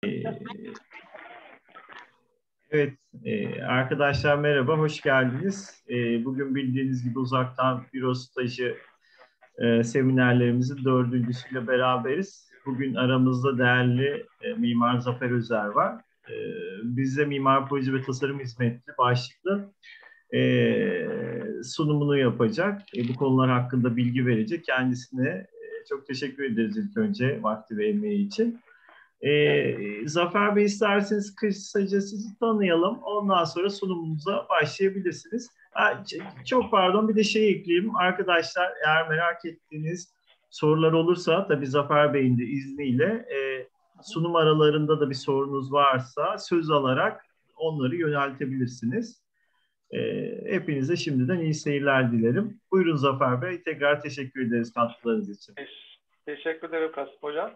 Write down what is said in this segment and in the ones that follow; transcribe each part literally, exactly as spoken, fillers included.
Evet, e, arkadaşlar merhaba, hoş geldiniz. E, bugün bildiğiniz gibi uzaktan büro stajı e, seminerlerimizin dördüncüsüyle beraberiz. Bugün aramızda değerli e, Mimar Zafer Özer var. E, Bizde Mimar Proje ve Tasarım Hizmetleri başlıklı e, sunumunu yapacak. E, bu konular hakkında bilgi verecek. Kendisine e, çok teşekkür ederiz ilk önce vakti ve emeği için. Evet. Ee, Zafer Bey isterseniz kısaca sizi tanıyalım. Ondan sonra sunumumuza başlayabilirsiniz. Ha, çok pardon bir de şey ekleyeyim. Arkadaşlar eğer merak ettiğiniz sorular olursa tabii Zafer Bey'in de izniyle e, sunum aralarında da bir sorunuz varsa söz alarak onları yöneltebilirsiniz. E, Hepinize şimdiden iyi seyirler dilerim. Buyurun Zafer Bey. Tekrar teşekkür ederiz katkılarınız için. Teşekkür ederim Kasım Hocam.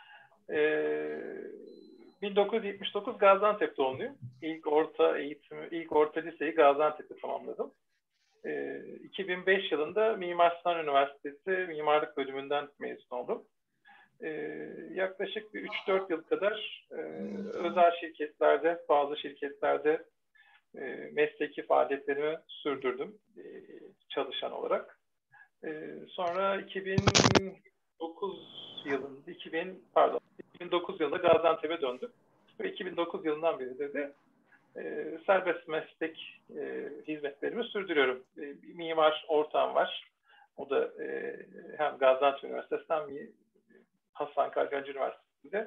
Ee, bin dokuz yüz yetmiş dokuz Gaziantep doğumluyum. İlk orta eğitimi, ilk orta liseyi Gaziantep'te tamamladım. Ee, iki bin beş yılında Mimar Sinan Üniversitesi Mimarlık Bölümünden mezun oldum. Ee, yaklaşık bir üç dört yıl kadar e, özel şirketlerde, bazı şirketlerde e, mesleki faaliyetlerimi sürdürdüm e, çalışan olarak. E, sonra iki bin dokuz yılında, iki bin pardon, iki bin dokuz yılında Gaziantep'e döndüm ve iki bin dokuz yılından beri de e, serbest meslek e, hizmetlerimi sürdürüyorum. E, bir mimar ortağım var. O da e, hem Gaziantep Üniversitesi'nden hem Hasan Kargancı Üniversitesi'nde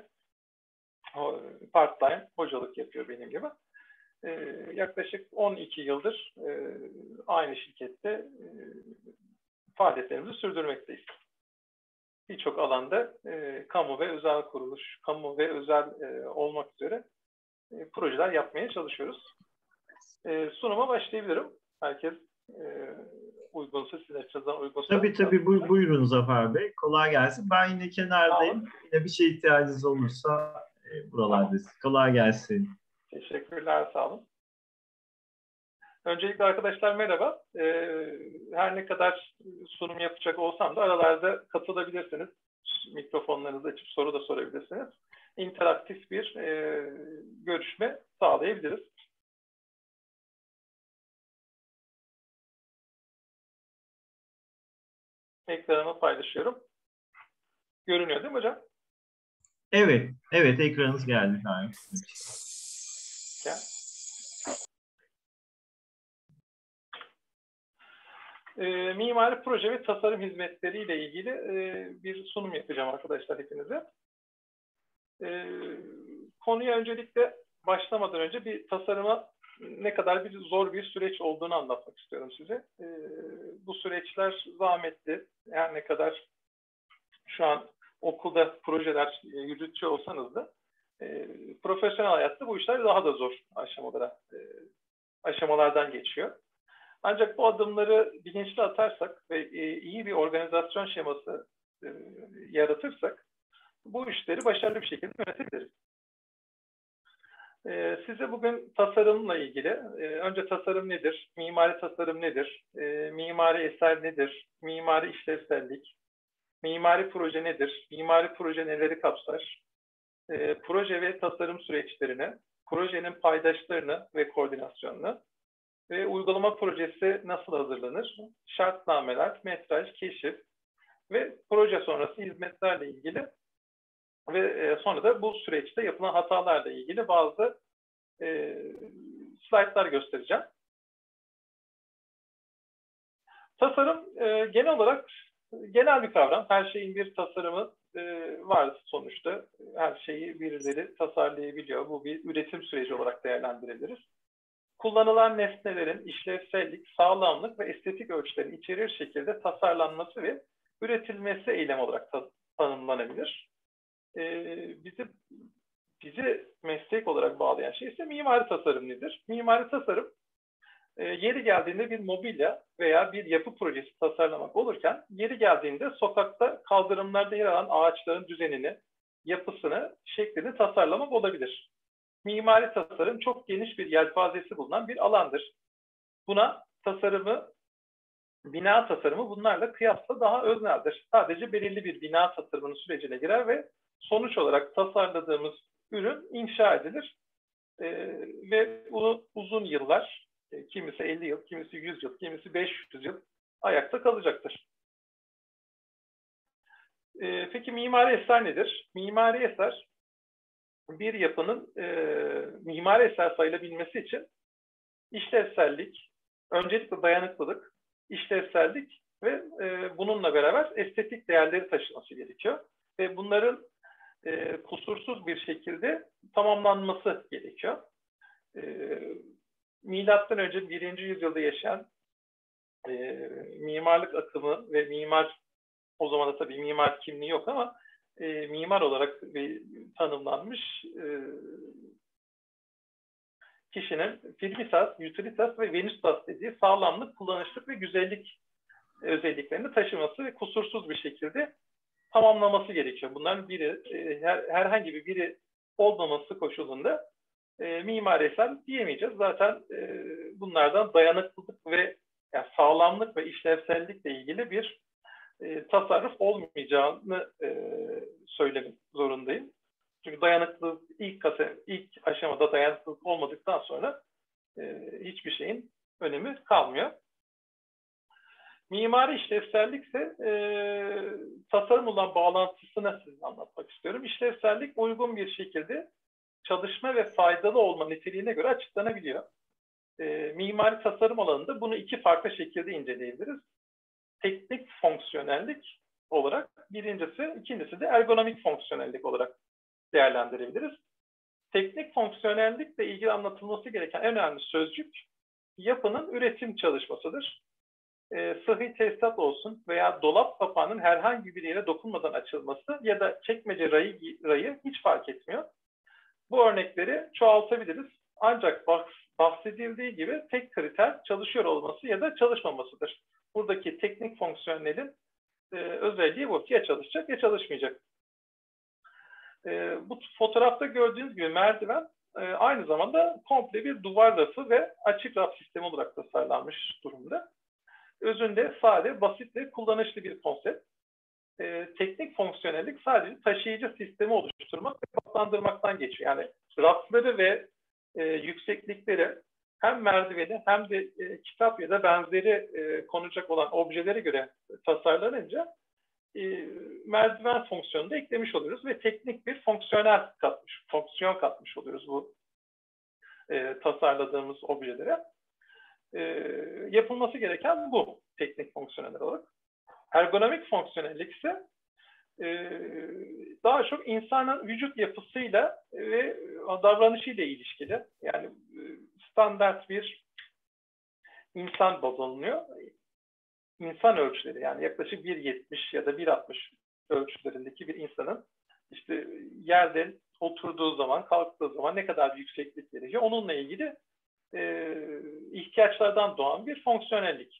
part-time hocalık yapıyor benim gibi. E, yaklaşık on iki yıldır e, aynı şirkette e, faaliyetlerimizi sürdürmekteyiz. Birçok alanda e, kamu ve özel kuruluş, kamu ve özel e, olmak üzere e, projeler yapmaya çalışıyoruz. E, sunuma başlayabilirim. Herkes e, uygunsa, sizin açınızdan uygunsa. Tabii tabii bu, buyurun Zafer Bey. Kolay gelsin. Ben yine kenardayım. Yine bir şey ihtiyacınız olursa e, buralardayız. Tamam. Kolay gelsin. Teşekkürler, sağ olun. Öncelikle arkadaşlar merhaba. Ee, her ne kadar sunum yapacak olsam da aralarda katılabilirsiniz. Mikrofonlarınızı açıp soru da sorabilirsiniz. İnteraktif bir e, görüşme sağlayabiliriz. Ekranımı paylaşıyorum. Görünüyor değil mi hocam? Evet, evet ekranınız geldi. Gayet. Gel. E, mimari proje ve tasarım hizmetleri ile ilgili e, bir sunum yapacağım arkadaşlar hepinize. E, konuya öncelikle başlamadan önce bir tasarıma ne kadar bir zor bir süreç olduğunu anlatmak istiyorum size. E, bu süreçler zahmetli. Her ne kadar şu an okulda projeler e, yürütüyor olsanız da e, profesyonel hayatta bu işler daha da zor aşamalara, e, aşamalardan geçiyor. Ancak bu adımları bilinçli atarsak ve e, iyi bir organizasyon şeması e, yaratırsak bu işleri başarılı bir şekilde yönetebiliriz. E, size bugün tasarımla ilgili, e, önce tasarım nedir, mimari tasarım nedir, e, mimari eser nedir, mimari işlevsellik, mimari proje nedir, mimari proje neleri kapsar, e, proje ve tasarım süreçlerini, projenin paydaşlarını ve koordinasyonunu, ve uygulama projesi nasıl hazırlanır? Şartnameler, metraj, keşif ve proje sonrası hizmetlerle ilgili ve sonra da bu süreçte yapılan hatalarla ilgili bazı e, slaytlar göstereceğim. Tasarım e, genel olarak genel bir kavram. Her şeyin bir tasarımı e, var sonuçta. Her şeyi birileri tasarlayabiliyor. Bu bir üretim süreci olarak değerlendirebiliriz. Kullanılan nesnelerin işlevsellik, sağlamlık ve estetik ölçülerini içerir şekilde tasarlanması ve üretilmesi eylem olarak ta tanımlanabilir. Ee, bizi, bizi meslek olarak bağlayan şey ise mimari tasarım nedir? Mimari tasarım, e, yeri geldiğinde bir mobilya veya bir yapı projesi tasarlamak olurken, yeri geldiğinde sokakta kaldırımlarda yer alan ağaçların düzenini, yapısını, şeklini tasarlamak olabilir. Mimari tasarım çok geniş bir yelpazesi bulunan bir alandır. Buna tasarımı, bina tasarımı bunlarla kıyasla daha özneldir. Sadece belirli bir bina tasarımının sürecine girer ve sonuç olarak tasarladığımız ürün inşa edilir e, ve bunu uzun yıllar, e, kimisi elli yıl, kimisi yüz yıl, kimisi beş yüz yıl ayakta kalacaktır. E, peki mimari eser nedir? Mimari eser, bir yapının e, mimari eser sayılabilmesi için işlevsellik, öncelikle dayanıklılık, işlevsellik ve e, bununla beraber estetik değerleri taşıması gerekiyor. Ve bunların e, kusursuz bir şekilde tamamlanması gerekiyor. E, Milattan önce birinci yüzyılda yaşayan e, mimarlık akımı ve mimar, o zaman da tabii mimar kimliği yok ama e, mimar olarak bir tanımlanmış e, kişinin Firmitas, Utilitas ve Venustas dediği sağlamlık, kullanışlık ve güzellik özelliklerini taşıması ve kusursuz bir şekilde tamamlaması gerekiyor. Bunların biri, her, herhangi bir biri olmaması koşulunda e, mimari eser diyemeyeceğiz. Zaten e, bunlardan dayanıklılık ve yani sağlamlık ve işlevsellikle ilgili bir e, tasarruf olmayacağını e, söylemek zorundayım. Çünkü dayanıklılık ilk, kase, ilk aşamada dayanıklılık olmadıktan sonra e, hiçbir şeyin önemi kalmıyor. Mimari işlevsellik ise e, tasarım olan bağlantısını size anlatmak istiyorum. İşlevsellik uygun bir şekilde çalışma ve faydalı olma niteliğine göre açıklanabiliyor. E, mimari tasarım alanında bunu iki farklı şekilde inceleyebiliriz. Teknik fonksiyonellik olarak birincisi, ikincisi de ergonomik fonksiyonellik olarak değerlendirebiliriz. Teknik fonksiyonellikle ilgili anlatılması gereken en önemli sözcük yapının üretim çalışmasıdır. E, sıhhi tesisat olsun veya dolap kapağının herhangi bir yere dokunmadan açılması ya da çekmece rayı, rayı hiç fark etmiyor. Bu örnekleri çoğaltabiliriz. Ancak bahsedildiği gibi tek kriter çalışıyor olması ya da çalışmamasıdır. Buradaki teknik fonksiyonelin e, özelliği bu. Ya çalışacak ya çalışmayacak. E, bu fotoğrafta gördüğünüz gibi merdiven e, aynı zamanda komple bir duvar rafı ve açık raf sistemi olarak tasarlanmış durumda. Özünde sade, basit ve kullanışlı bir konsept. E, teknik fonksiyonellik sadece taşıyıcı sistemi oluşturmak ve katlandırmaktan geçiyor. Yani rafları ve e, yükseklikleri hem merdiveni hem de e, kitap ya da benzeri e, konacak olan objelere göre tasarlanınca e, merdiven fonksiyonunu da eklemiş oluyoruz ve teknik bir fonksiyonel katmış, fonksiyon katmış oluyoruz bu e, tasarladığımız objelere. E, yapılması gereken bu teknik fonksiyonel olarak. Ergonomik fonksiyonellik ise e, daha çok insanın vücut yapısıyla ve davranışıyla ilişkili. Yani e, standart bir insan baz alınıyor. İnsan ölçüleri, yani yaklaşık bir yetmiş ya da bir altmış ölçülerindeki bir insanın işte yerde oturduğu zaman, kalktığı zaman ne kadar bir yükseklik gerekiyor, onunla ilgili e, ihtiyaçlardan doğan bir fonksiyonellik.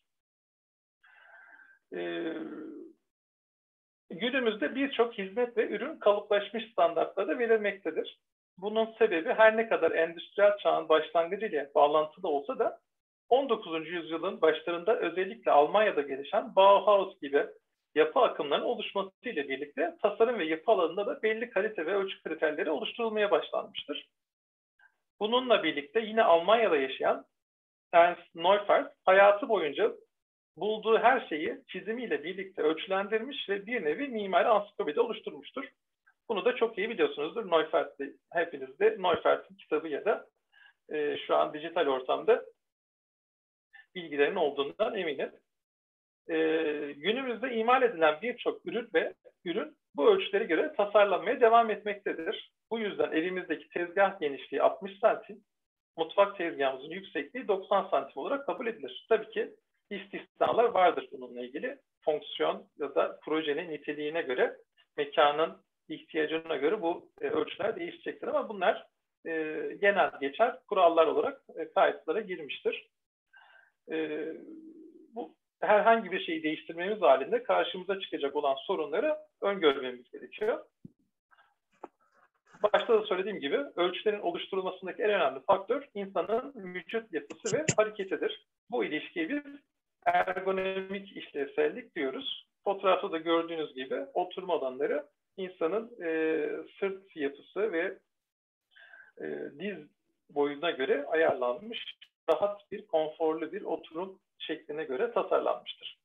E, günümüzde birçok hizmet ve ürün kalıplaşmış standartlarda verilmektedir. Bunun sebebi her ne kadar endüstriyel çağın başlangıcıyla bağlantılı olsa da on dokuzuncu yüzyılın başlarında özellikle Almanya'da gelişen Bauhaus gibi yapı akımlarının oluşmasıyla birlikte tasarım ve yapı alanında da belli kalite ve ölçü kriterleri oluşturulmaya başlanmıştır. Bununla birlikte yine Almanya'da yaşayan Ernst Neufert hayatı boyunca bulduğu her şeyi çizimiyle birlikte ölçülendirmiş ve bir nevi mimari ansiklopedi oluşturmuştur. Bunu da çok iyi biliyorsunuzdur. Neufert'te, hepiniz de Neufert'in kitabı ya da e, şu an dijital ortamda bilgilerin olduğundan eminim. E, günümüzde imal edilen birçok ürün ve ürün bu ölçülere göre tasarlanmaya devam etmektedir. Bu yüzden evimizdeki tezgah genişliği altmış santim, mutfak tezgahımızın yüksekliği doksan santim olarak kabul edilir. Tabii ki istisnalar vardır bununla ilgili. Fonksiyon ya da projenin niteliğine göre, mekanın ihtiyacına göre bu e, ölçüler değişecektir ama bunlar e, genel geçer kurallar olarak e, kayıtlara girmiştir. E, bu herhangi bir şeyi değiştirmemiz halinde karşımıza çıkacak olan sorunları öngörmemiz gerekiyor. Başta da söylediğim gibi ölçülerin oluşturulmasındaki en önemli faktör insanın vücut yapısı ve hareketidir. Bu ilişkiye biz ergonomik işlevsellik diyoruz. Fotoğrafta da gördüğünüz gibi oturma alanları insanın e, sırt yapısı ve e, diz boyuna göre ayarlanmış, rahat bir, konforlu bir oturum şekline göre tasarlanmıştır.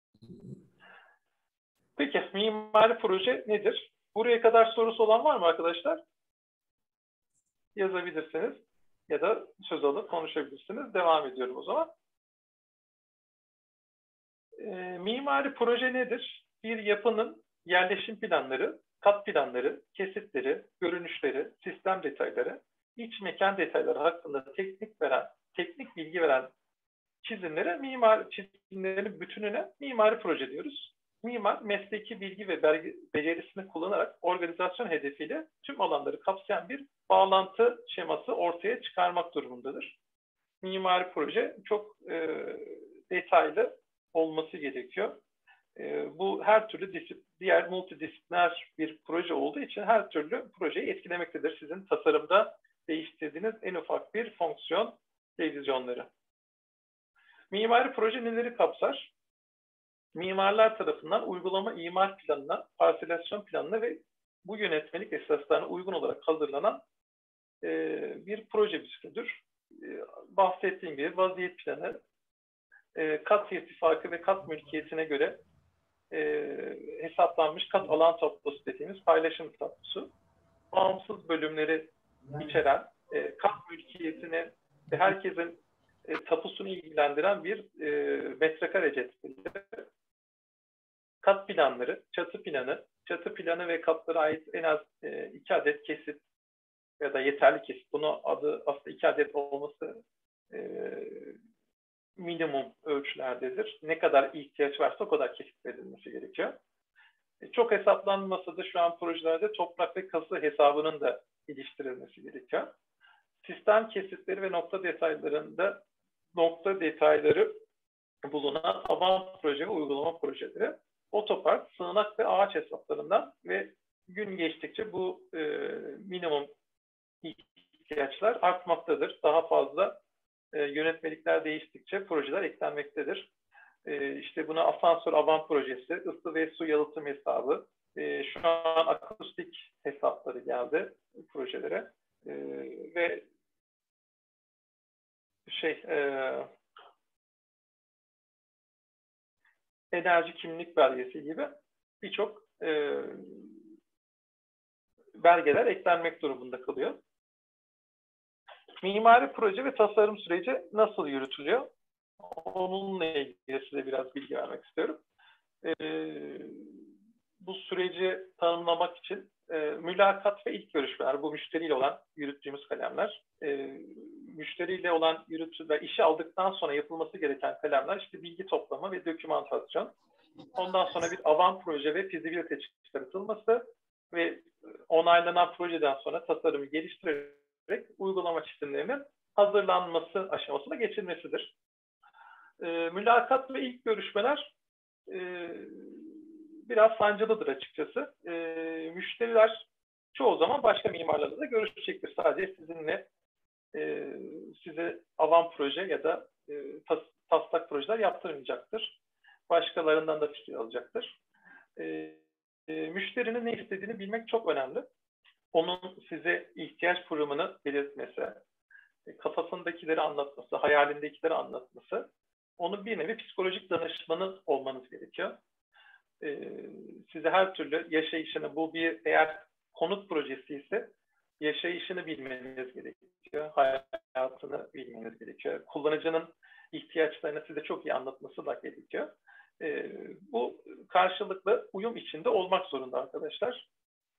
Peki, mimari proje nedir? Buraya kadar sorusu olan var mı arkadaşlar? Yazabilirsiniz ya da söz alıp konuşabilirsiniz. Devam ediyorum o zaman. E, mimari proje nedir? Bir yapının yerleşim planları, kat planları, kesitleri, görünüşleri, sistem detayları, iç mekan detayları hakkında teknik veren, teknik bilgi veren çizimlere mimar çizimlerin bütününe mimari proje diyoruz. Mimar mesleki bilgi ve becerisini kullanarak organizasyon hedefiyle tüm alanları kapsayan bir bağlantı şeması ortaya çıkarmak durumundadır. Mimari proje çok e, detaylı olması gerekiyor. E, bu her türlü disip, diğer multidisipliner bir proje olduğu için her türlü projeyi etkilemektedir. Sizin tasarımda değiştirdiğiniz en ufak bir fonksiyon revizyonları. Mimari proje neleri kapsar? Mimarlar tarafından uygulama imar planına, parselasyon planına ve bu yönetmelik esaslarına uygun olarak hazırlanan e, bir proje bütünüdür. E, bahsettiğim gibi vaziyet planı, e, kat irtifakı ve kat mülkiyetine göre e, hesaplanmış kat alan tablosu dediğimiz paylaşım tablosu, bağımsız bölümleri içeren, e, kat mülkiyetini ve herkesin e, tapusunu ilgilendiren bir e, metrekare cetvelleri, kat planları, çatı planı, çatı planı ve katlara ait en az e, iki adet kesit ya da yeterli kesit. Bunu adı aslında iki adet olması e, minimum ölçülerdedir. Ne kadar ihtiyaç varsa o kadar kesit verilmesi gerekiyor. E, çok hesaplanmasa da şu an projelerde toprak ve kazı hesabının da geliştirilmesi gerekiyor. Sistem kesitleri ve nokta detaylarında nokta detayları bulunan avant proje ve uygulama projeleri, otopark, sığınak ve ağaç hesaplarından ve gün geçtikçe bu e, minimum ihtiyaçlar artmaktadır. Daha fazla e, yönetmelikler değiştikçe projeler eklenmektedir. E, işte buna asansör avant projesi, ısı ve su yalıtım hesabı, e, şu an akustik hesapları geldi projelere e, ve şey e, enerji kimlik belgesi gibi birçok e, belgeler eklenmek durumunda kalıyor. Mimari proje ve tasarım süreci nasıl yürütülüyor? Onunla ilgili size biraz bilgi vermek istiyorum. E, bu süreci tanımlamak için e, mülakat ve ilk görüşmeler, bu müşteriyle olan yürüttüğümüz kalemler, e, müşteriyle olan yürütüler, işi aldıktan sonra yapılması gereken kalemler, işte bilgi toplama ve dokümantasyon. Ondan sonra bir avant proje ve fizibilite çıkartılması ve onaylanan projeden sonra tasarımı geliştirerek uygulama çizimlerinin hazırlanması aşamasına geçilmesidir. E, mülakat ve ilk görüşmeler e, biraz sancılıdır açıkçası. E, müşteriler çoğu zaman başka mimarlarla da görüşecektir. Sadece sizinle e, size avant proje ya da e, tas, taslak projeler yaptırmayacaktır. Başkalarından da fikir alacaktır. E, e, müşterinin ne istediğini bilmek çok önemli. Onun size ihtiyaç programını belirtmesi, e, kafasındakileri anlatması, hayalindekileri anlatması, onun bir nevi psikolojik danışmanı olmanız gerekiyor. E, size her türlü yaşayışını, bu bir eğer konut projesi ise yaşayışını bilmeniz gerekiyor, hayatını bilmeniz gerekiyor. Kullanıcının ihtiyaçlarını size çok iyi anlatması da gerekiyor. E, bu karşılıklı uyum içinde olmak zorunda arkadaşlar.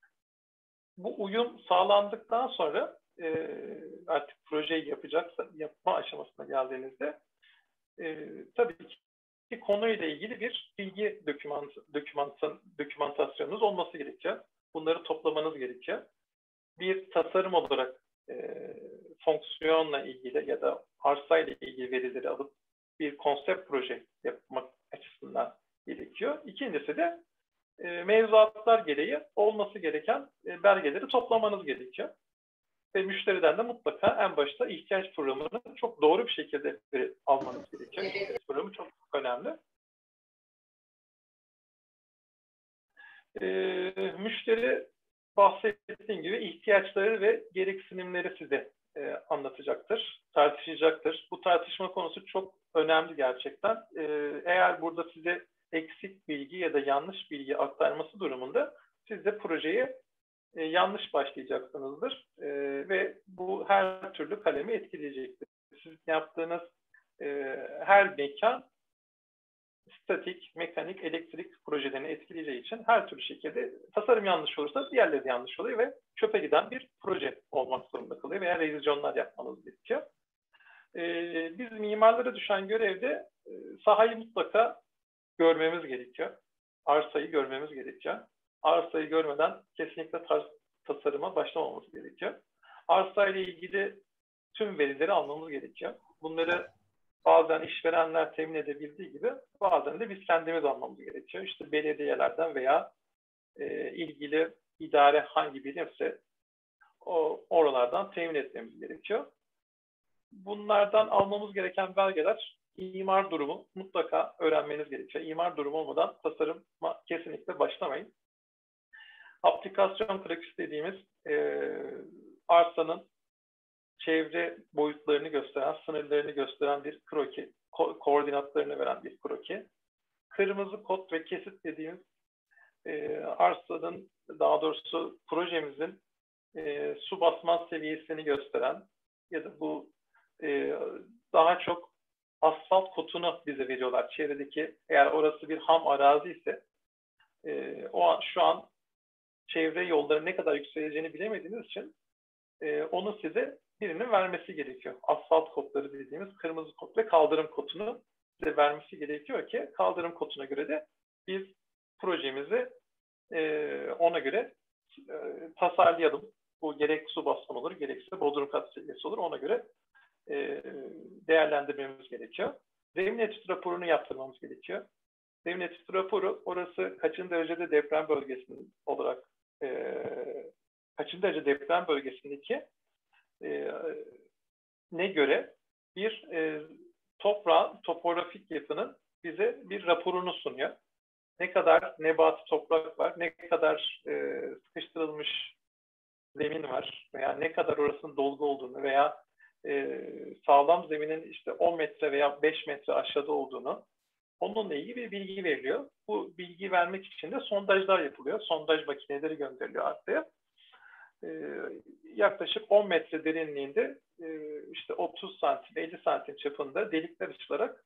Bu uyum sağlandıktan sonra e, artık projeyi yapacaksa, yapma aşamasına geldiğinizde e, tabii ki konuyla ilgili bir bilgi dokümant, dokümantasyon, dokümantasyonunuz olması gerekiyor. Bunları toplamanız gerekiyor. Bir tasarım olarak e, fonksiyonla ilgili ya da arsayla ilgili verileri alıp bir konsept proje yapmak açısından gerekiyor. İkincisi de e, mevzuatlar gereği olması gereken e, belgeleri toplamanız gerekiyor. Ve müşteriden de mutlaka en başta ihtiyaç programını çok doğru bir şekilde almanız gerekiyor. İhtiyaç programı çok önemli. E, müşteri bahsettiğim gibi ihtiyaçları ve gereksinimleri size e, anlatacaktır, tartışacaktır. Bu tartışma konusu çok önemli gerçekten. E, eğer burada size eksik bilgi ya da yanlış bilgi aktarması durumunda siz de projeye e, yanlış başlayacaksınızdır. E, ve bu her türlü kalemi etkileyecektir. Siz yaptığınız e, her mekan statik, mekanik, elektrik projelerini etkileyeceği için her türlü şekilde tasarım yanlış olursa diğerleri de yanlış oluyor ve çöpe giden bir proje olmak zorunda kalıyor veya revizyonlar yapmanız gerekiyor. Ee, biz mimarlara düşen görevde e, sahayı mutlaka görmemiz gerekiyor. Arsayı görmemiz gerekiyor. Arsayı görmeden kesinlikle tasarıma başlamamız gerekiyor. Arsayla ilgili tüm verileri almamız gerekiyor. Bunları bazen işverenler temin edebildiği gibi bazen de biz kendimiz almamız gerekiyor. İşte belediyelerden veya e, ilgili idare hangi birimse o oralardan temin etmemiz gerekiyor. Bunlardan almamız gereken belgeler, imar durumu mutlaka öğrenmeniz gerekiyor. İmar durumu olmadan tasarıma kesinlikle başlamayın. Aplikasyon kraküs dediğimiz e, arsanın çevre boyutlarını gösteren, sınırlarını gösteren bir kroki, ko koordinatlarını veren bir kroki. Kırmızı kod ve kesit dediğimiz e, arsanın, daha doğrusu projemizin e, su basman seviyesini gösteren ya da bu e, daha çok asfalt kodunu bize veriyorlar. Çevredeki, eğer orası bir ham arazi ise e, o an, şu an çevre yolları ne kadar yükseleceğini bilemediğiniz için e, onu size birinin vermesi gerekiyor. Asfalt kodları dediğimiz kırmızı kod ve kaldırım kodunu size vermesi gerekiyor ki kaldırım koduna göre de biz projemizi e, ona göre e, tasarlayalım. Bu gerek su basma olur, gerekse bodrum kat seviyesi olur. Ona göre e, değerlendirmemiz gerekiyor. Zemin etüt raporunu yaptırmamız gerekiyor. Zemin etüt raporu, orası kaçıncı derecede deprem bölgesi olarak e, kaçıncı derece deprem bölgesindeki e, ne göre bir e, toprağın topografik yapının bize bir raporunu sunuyor. Ne kadar nebat toprak var, ne kadar e, sıkıştırılmış zemin var veya ne kadar orasının dolgu olduğunu veya e, sağlam zeminin işte on metre veya beş metre aşağıda olduğunu, onunla ilgili bir bilgi veriliyor. Bu bilgi vermek için de sondajlar yapılıyor. Sondaj makineleri gönderiliyor arsaya. Ee, yaklaşık on metre derinliğinde e, işte otuz santim, elli santim çapında delikler açılarak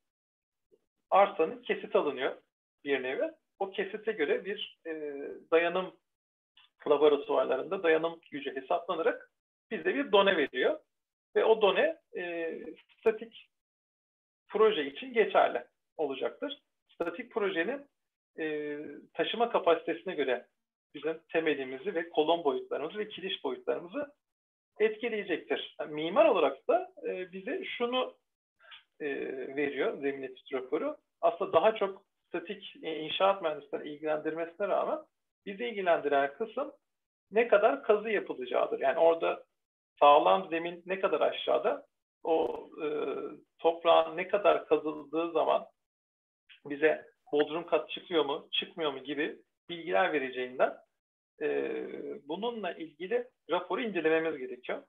arsanın kesit alınıyor bir nevi. O kesite göre bir e, dayanım laboratuvarlarında dayanım gücü hesaplanarak bize bir done veriyor. Ve o done e, statik proje için geçerli olacaktır. Statik projenin e, taşıma kapasitesine göre bizim temelimizi ve kolon boyutlarımızı ve kiriş boyutlarımızı etkileyecektir. Yani mimar olarak da e, bize şunu e, veriyor zemin etüt raporu. Aslında daha çok statik e, inşaat mühendisleri ilgilendirmesine rağmen bizi ilgilendiren kısım ne kadar kazı yapılacağıdır. Yani orada sağlam zemin ne kadar aşağıda, o e, toprağın ne kadar kazıldığı zaman bize bodrum kat çıkıyor mu, çıkmıyor mu gibi bilgiler vereceğinden e, bununla ilgili raporu incelememiz gerekiyor.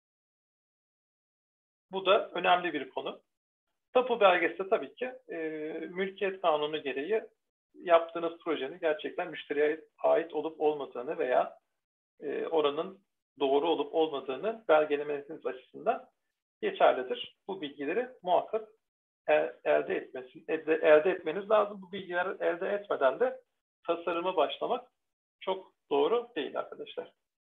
Bu da önemli bir konu. Tapu belgesi de tabii ki e, mülkiyet kanunu gereği yaptığınız projenin gerçekten müşteriye ait olup olmadığını veya e, oranın doğru olup olmadığını belgelemeniz açısından geçerlidir. Bu bilgileri muhakkak elde, etmesi, elde, elde etmeniz lazım. Bu bilgileri elde etmeden de tasarıma başlamak çok doğru değil arkadaşlar.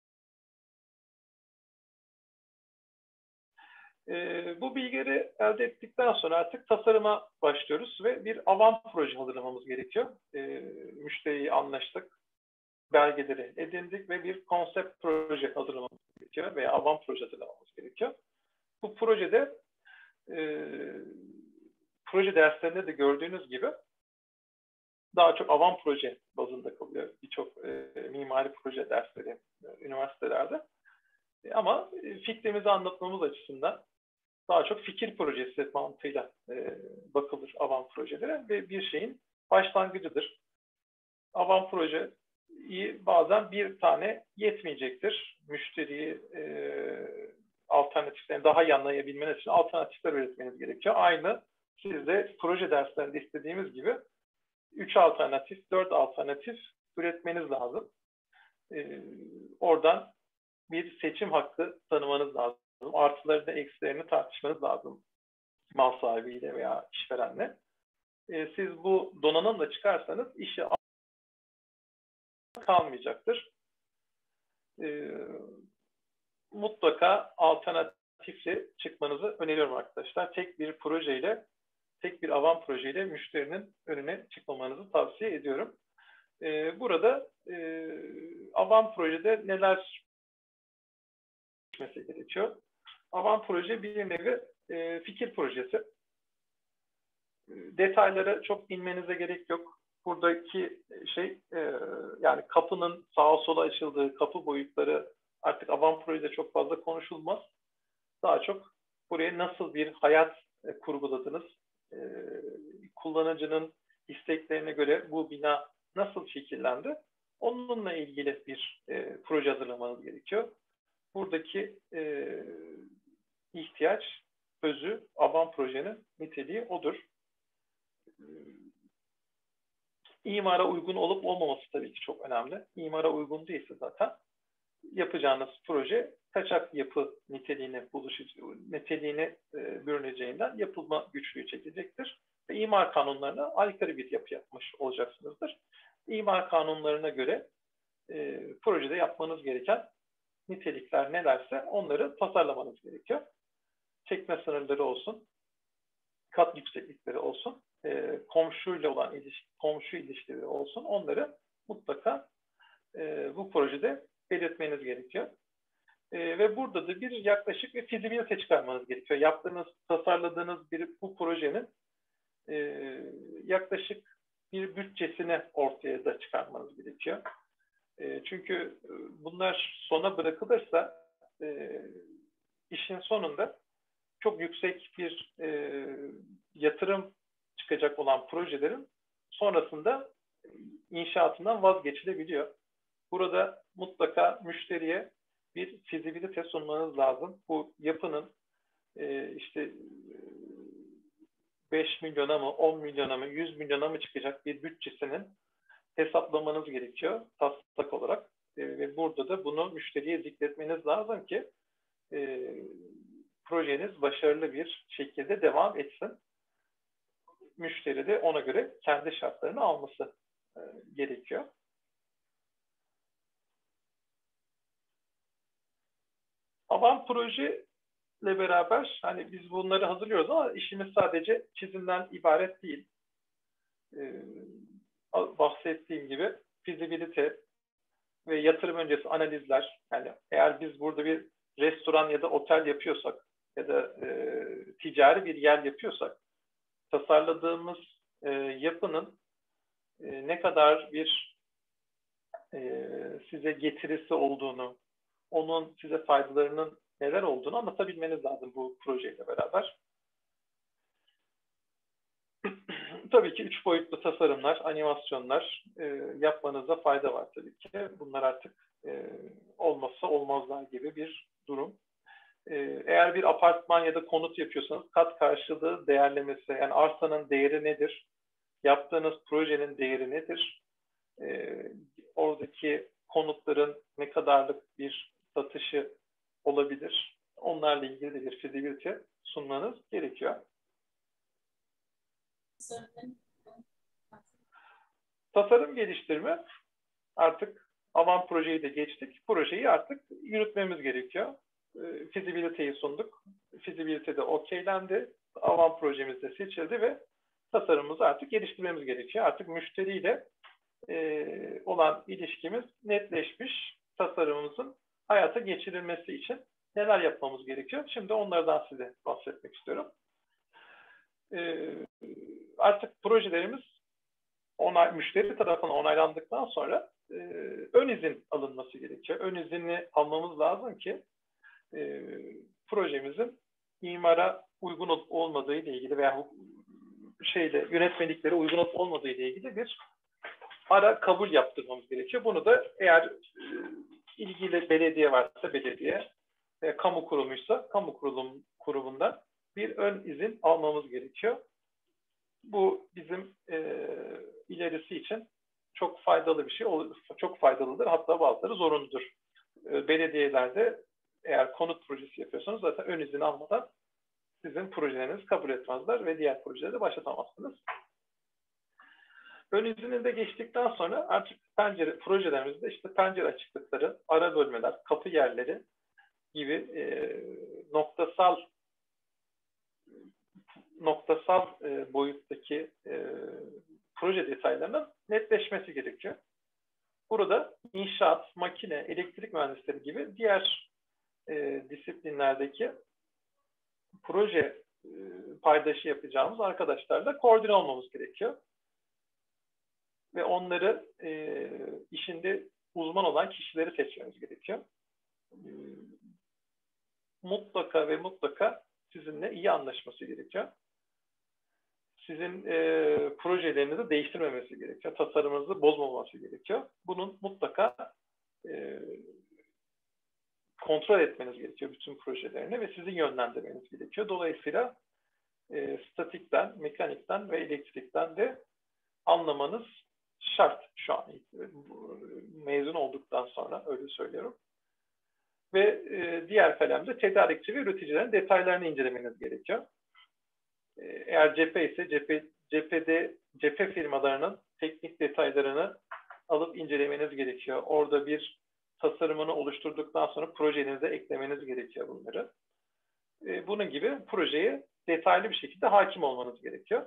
Ee, bu bilgileri elde ettikten sonra artık tasarıma başlıyoruz ve bir avam proje hazırlamamız gerekiyor. Ee, müşteriyi anlaştık, belgeleri edindik ve bir konsept proje hazırlamamız gerekiyor veya avam proje hazırlamamız gerekiyor. Bu projede e, proje derslerinde de gördüğünüz gibi daha çok avam proje bazında kalıyor birçok e, mimari proje dersleri e, üniversitelerde. E, ama e, fikrimizi anlatmamız açısından daha çok fikir projesi mantığıyla e, bakılır avam projelere ve bir şeyin başlangıcıdır. Avam proje bazen bir tane yetmeyecektir. Müşteriyi e, alternatiflerini daha iyi anlayabilmeniz için alternatifler üretmeniz gerekiyor. Aynı siz de proje derslerinde istediğimiz gibi üç alternatif, dört alternatif üretmeniz lazım. E, oradan bir seçim hakkı tanımanız lazım. Artılarını, eksilerini tartışmanız lazım mal sahibiyle veya işverenle. E, siz bu donanımla çıkarsanız işi kalmayacaktır. E, mutlaka alternatifle çıkmanızı öneriyorum arkadaşlar. Tek bir projeyle, tek bir avan projeyle müşterinin önüne çıkmamanızı tavsiye ediyorum. E, burada e, avan projede neler yapılması gerekiyor? Avan proje bir nevi e, fikir projesi. Detaylara çok inmenize gerek yok. Buradaki şey e, yani kapının sağa sola açıldığı kapı boyutları artık avan projede çok fazla konuşulmaz. Daha çok buraya nasıl bir hayat e, kurguladınız, e, kullanıcının isteklerine göre bu bina nasıl şekillendi, onunla ilgili bir e, proje hazırlamanız gerekiyor. Buradaki e, ihtiyaç, özü, avan projenin niteliği odur. İmara uygun olup olmaması tabii ki çok önemli. İmara uygun değilse zaten yapacağınız proje kaçak yapı niteliğine niteliğine e, bürüneceğinden yapılma güçlüğü çekecektir. Ve imar kanunlarına aykırı bir yapı yapmış olacaksınızdır. İmar kanunlarına göre e, projede yapmanız gereken nitelikler nelerse onları tasarlamanız gerekiyor. Çekme sınırları olsun, kat yükseklikleri olsun, e, komşuyla olan ilişki, komşu ilişkileri olsun, onları mutlaka e, bu projede belirtmeniz gerekiyor. E, ve burada da bir yaklaşık bir fizibilite çıkarmanız gerekiyor. Yaptığınız, tasarladığınız bir bu projenin e, yaklaşık bir bütçesini ortaya da çıkarmanız gerekiyor. E, çünkü bunlar sona bırakılırsa e, işin sonunda çok yüksek bir e, yatırım çıkacak olan projelerin sonrasında inşaatından vazgeçilebiliyor. Burada mutlaka müşteriye bir fizibilite sunmanız lazım. Bu yapının e, işte beş milyona mı, on milyona mı, yüz milyona mı çıkacak bir bütçesinin hesaplamanız gerekiyor taslak olarak. E, ve burada da bunu müşteriye zikretmeniz lazım ki e, projeniz başarılı bir şekilde devam etsin. Müşteri de ona göre kendi şartlarını alması e, gerekiyor. Avan proje ile beraber hani biz bunları hazırlıyoruz ama işimiz sadece çizimden ibaret değil. Ee, bahsettiğim gibi fizibilite ve yatırım öncesi analizler. Yani eğer biz burada bir restoran ya da otel yapıyorsak ya da e, ticari bir yer yapıyorsak tasarladığımız e, yapının e, ne kadar bir e, size getirisi olduğunu, onun size faydalarının neler olduğunu anlatabilmeniz lazım bu projeyle beraber. Tabii ki üç boyutlu tasarımlar, animasyonlar e, yapmanızda fayda var tabii ki. Bunlar artık e, olmazsa olmazlar gibi bir durum. E, eğer bir apartman ya da konut yapıyorsanız kat karşılığı değerlemesi, yani arsanın değeri nedir? Yaptığınız projenin değeri nedir? E, oradaki konutların ne kadarlık bir satışı olabilir? Onlarla ilgili de bir fizibilite sunmanız gerekiyor. Tasarım geliştirme, artık avan projeyi de geçtik. Projeyi artık yürütmemiz gerekiyor. E, fizibiliteyi sunduk. Fizibilite de okeylendi. Avan projemiz de seçildi ve tasarımımızı artık geliştirmemiz gerekiyor. Artık müşteriyle e, olan ilişkimiz netleşmiş. Tasarımımızın hayata geçirilmesi için neler yapmamız gerekiyor? Şimdi onlardan size bahsetmek istiyorum. E, artık projelerimiz onay, müşteri tarafından onaylandıktan sonra e, ön izin alınması gerekiyor. Ön izni almamız lazım ki e, projemizin imara uygun olup olmadığı ile ilgili veya şeyle yönetmeliklere uygun olup olmadığı ile ilgili bir ara kabul yaptırmamız gerekiyor. Bunu da eğer e, ilgili belediye varsa belediye, e, kamu kurumuysa kamu kurum, kurumundan bir ön izin almamız gerekiyor. Bu bizim e, ilerisi için çok faydalı bir şey, çok faydalıdır. Hatta bazıları zorunludur. E, belediyelerde eğer konut projesi yapıyorsanız zaten ön izin almadan sizin projelerinizi kabul etmezler ve diğer projeleri başlatamazsınız. Ön izni de geçtikten sonra artık pencere projelerimizde işte pencere açıklıkları, ara bölmeler, kapı yerleri gibi e, noktasal noktasal e, boyuttaki e, proje detaylarının netleşmesi gerekiyor. Burada inşaat, makine, elektrik mühendisleri gibi diğer e, disiplinlerdeki proje e, paydaşı yapacağımız arkadaşlarla koordine olmamız gerekiyor. Ve onları e, işinde uzman olan kişileri seçmemiz gerekiyor. E, mutlaka ve mutlaka sizinle iyi anlaşması gerekiyor. Sizin e, projelerinizi değiştirmemesi gerekiyor. Tasarımınızı bozmaması gerekiyor. Bunun mutlaka e, kontrol etmeniz gerekiyor bütün projelerini ve sizin yönlendirmeniz gerekiyor. Dolayısıyla e, statikten, mekanikten ve elektrikten de anlamanız şart şu an mezun olduktan sonra, öyle söylüyorum. Ve e, diğer kalemde tedarikçi ve üreticilerin detaylarını incelemeniz gerekiyor. E, eğer cephe ise cephe, cephede cephe firmalarının teknik detaylarını alıp incelemeniz gerekiyor. Orada bir tasarımını oluşturduktan sonra projenize eklemeniz gerekiyor bunları. E, bunun gibi projeye detaylı bir şekilde hakim olmanız gerekiyor.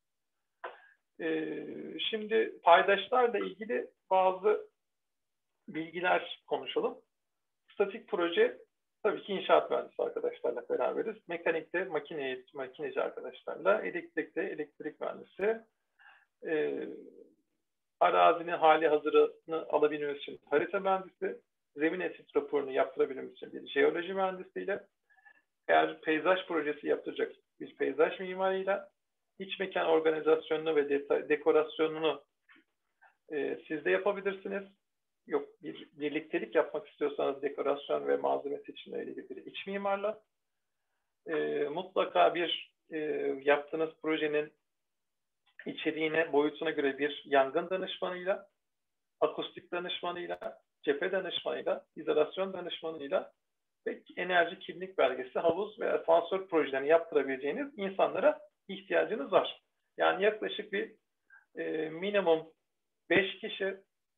E, şimdi paydaşlarla ilgili bazı bilgiler konuşalım. Statik proje tabii ki inşaat mühendisi arkadaşlarla beraberiz. Mekanikte makine, makineci arkadaşlarla, elektrikte elektrik mühendisi, e, arazinin hali hazırını alabilmemiz için harita mühendisi, zemin etüt raporunu yaptırabilmemiz için bir jeoloji mühendisiyle, eğer peyzaj projesi yaptıracak bir peyzaj mimarıyla, iç mekan organizasyonunu ve dekorasyonunu e, siz de yapabilirsiniz. Yok, bir birliktelik yapmak istiyorsanız dekorasyon ve malzeme seçimleriyle ilgili bir iç mimarla, e, mutlaka bir e, yaptığınız projenin içeriğine, boyutuna göre bir yangın danışmanıyla, akustik danışmanıyla, cephe danışmanıyla, izolasyon danışmanıyla ve enerji kimlik belgesi, havuz ve asansör projelerini yaptırabileceğiniz insanlara ihtiyacınız var. Yani yaklaşık bir e, minimum beş kişi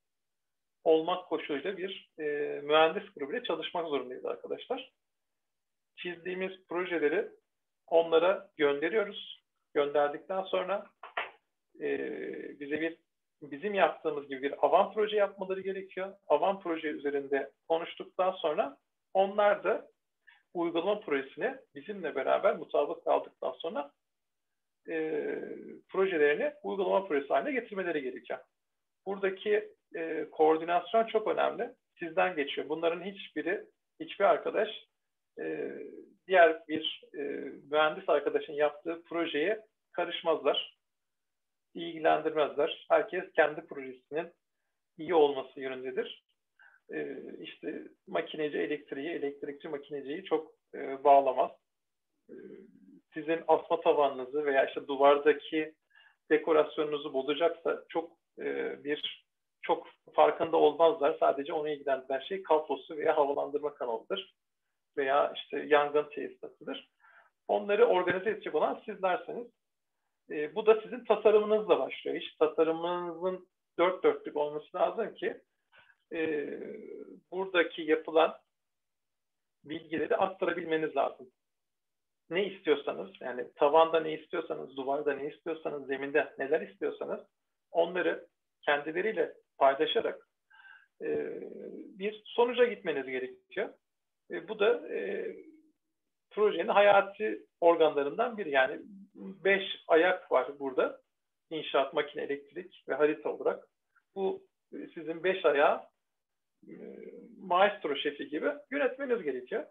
olmak koşuluyla bir e, mühendis grubuyla çalışmak zorundayız arkadaşlar. Çizdiğimiz projeleri onlara gönderiyoruz. Gönderdikten sonra e, bize bir bizim yaptığımız gibi bir avan proje yapmaları gerekiyor. Avan proje üzerinde konuştuktan sonra onlar da uygulama projesine bizimle beraber mutabık kaldıktan sonra e, projelerini uygulama projesi haline getirmeleri gerekiyor. Buradaki e, koordinasyon çok önemli. Sizden geçiyor. Bunların hiçbiri, hiçbir arkadaş e, diğer bir e, mühendis arkadaşın yaptığı projeye karışmazlar. İlgilendirmezler. Herkes kendi projesinin iyi olması yönündedir. E, işte makineci elektriği, elektrikçi makineciyi çok e, bağlamaz. E, sizin asma tavanınızı veya işte duvardaki dekorasyonunuzu bozacaksa çok e, bir çok farkında olmazlar. Sadece onu ilgilendiren şey kablosu veya havalandırma kanalıdır. Veya işte yangın tesisatıdır. Onları organize edecek olan sizlerseniz e, bu da sizin tasarımınızla başlıyor. İş tasarımınızın dört dörtlük olması lazım ki e, buradaki yapılan bilgileri aktarabilmeniz lazım. Ne istiyorsanız, yani tavanda ne istiyorsanız, duvarda ne istiyorsanız, zeminde neler istiyorsanız onları kendileriyle paylaşarak e, bir sonuca gitmeniz gerekiyor. E, bu da e, projenin hayati organlarından biri. Yani beş ayak var burada. İnşaat, makine, elektrik ve harita olarak. Bu sizin beş ayağı e, maestro şefi gibi yönetmeniz gerekiyor.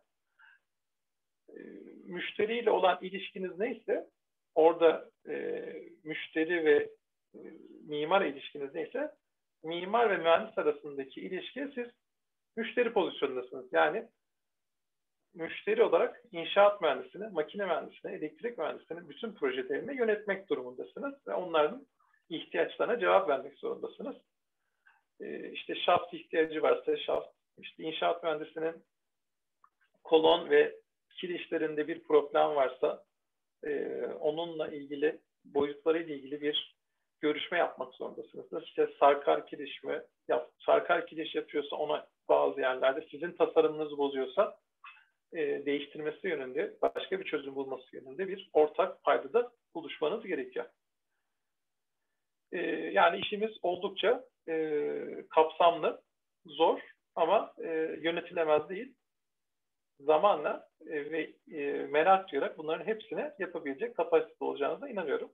E, müşteriyle olan ilişkiniz neyse, orada e, müşteri ve e, mimar ilişkiniz neyse, mimar ve mühendis arasındaki ilişkiye siz müşteri pozisyonundasınız. Yani müşteri olarak inşaat mühendisini, makine mühendisini, elektrik mühendisini bütün projelerini yönetmek durumundasınız ve onların ihtiyaçlarına cevap vermek zorundasınız. Ee, işte şaft ihtiyacı varsa şaft, işte inşaat mühendisinin kolon ve kirişlerinde bir problem varsa e, onunla ilgili boyutlarıyla ilgili bir görüşme yapmak zorundasınız. İşte sarkar kiriş mi? Yap, sarkar kiriş yapıyorsa ona bazı yerlerde sizin tasarımınızı bozuyorsa e, değiştirmesi yönünde, başka bir çözüm bulması yönünde bir ortak paydada buluşmanız gerekiyor. E, yani işimiz oldukça e, kapsamlı, zor ama e, yönetilemez değil. Zamanla e, ve e, merak duyarak bunların hepsini yapabilecek kapasitede olacağınıza inanıyorum.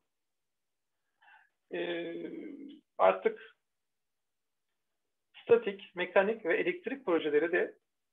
E, artık statik, mekanik ve elektrik projeleri de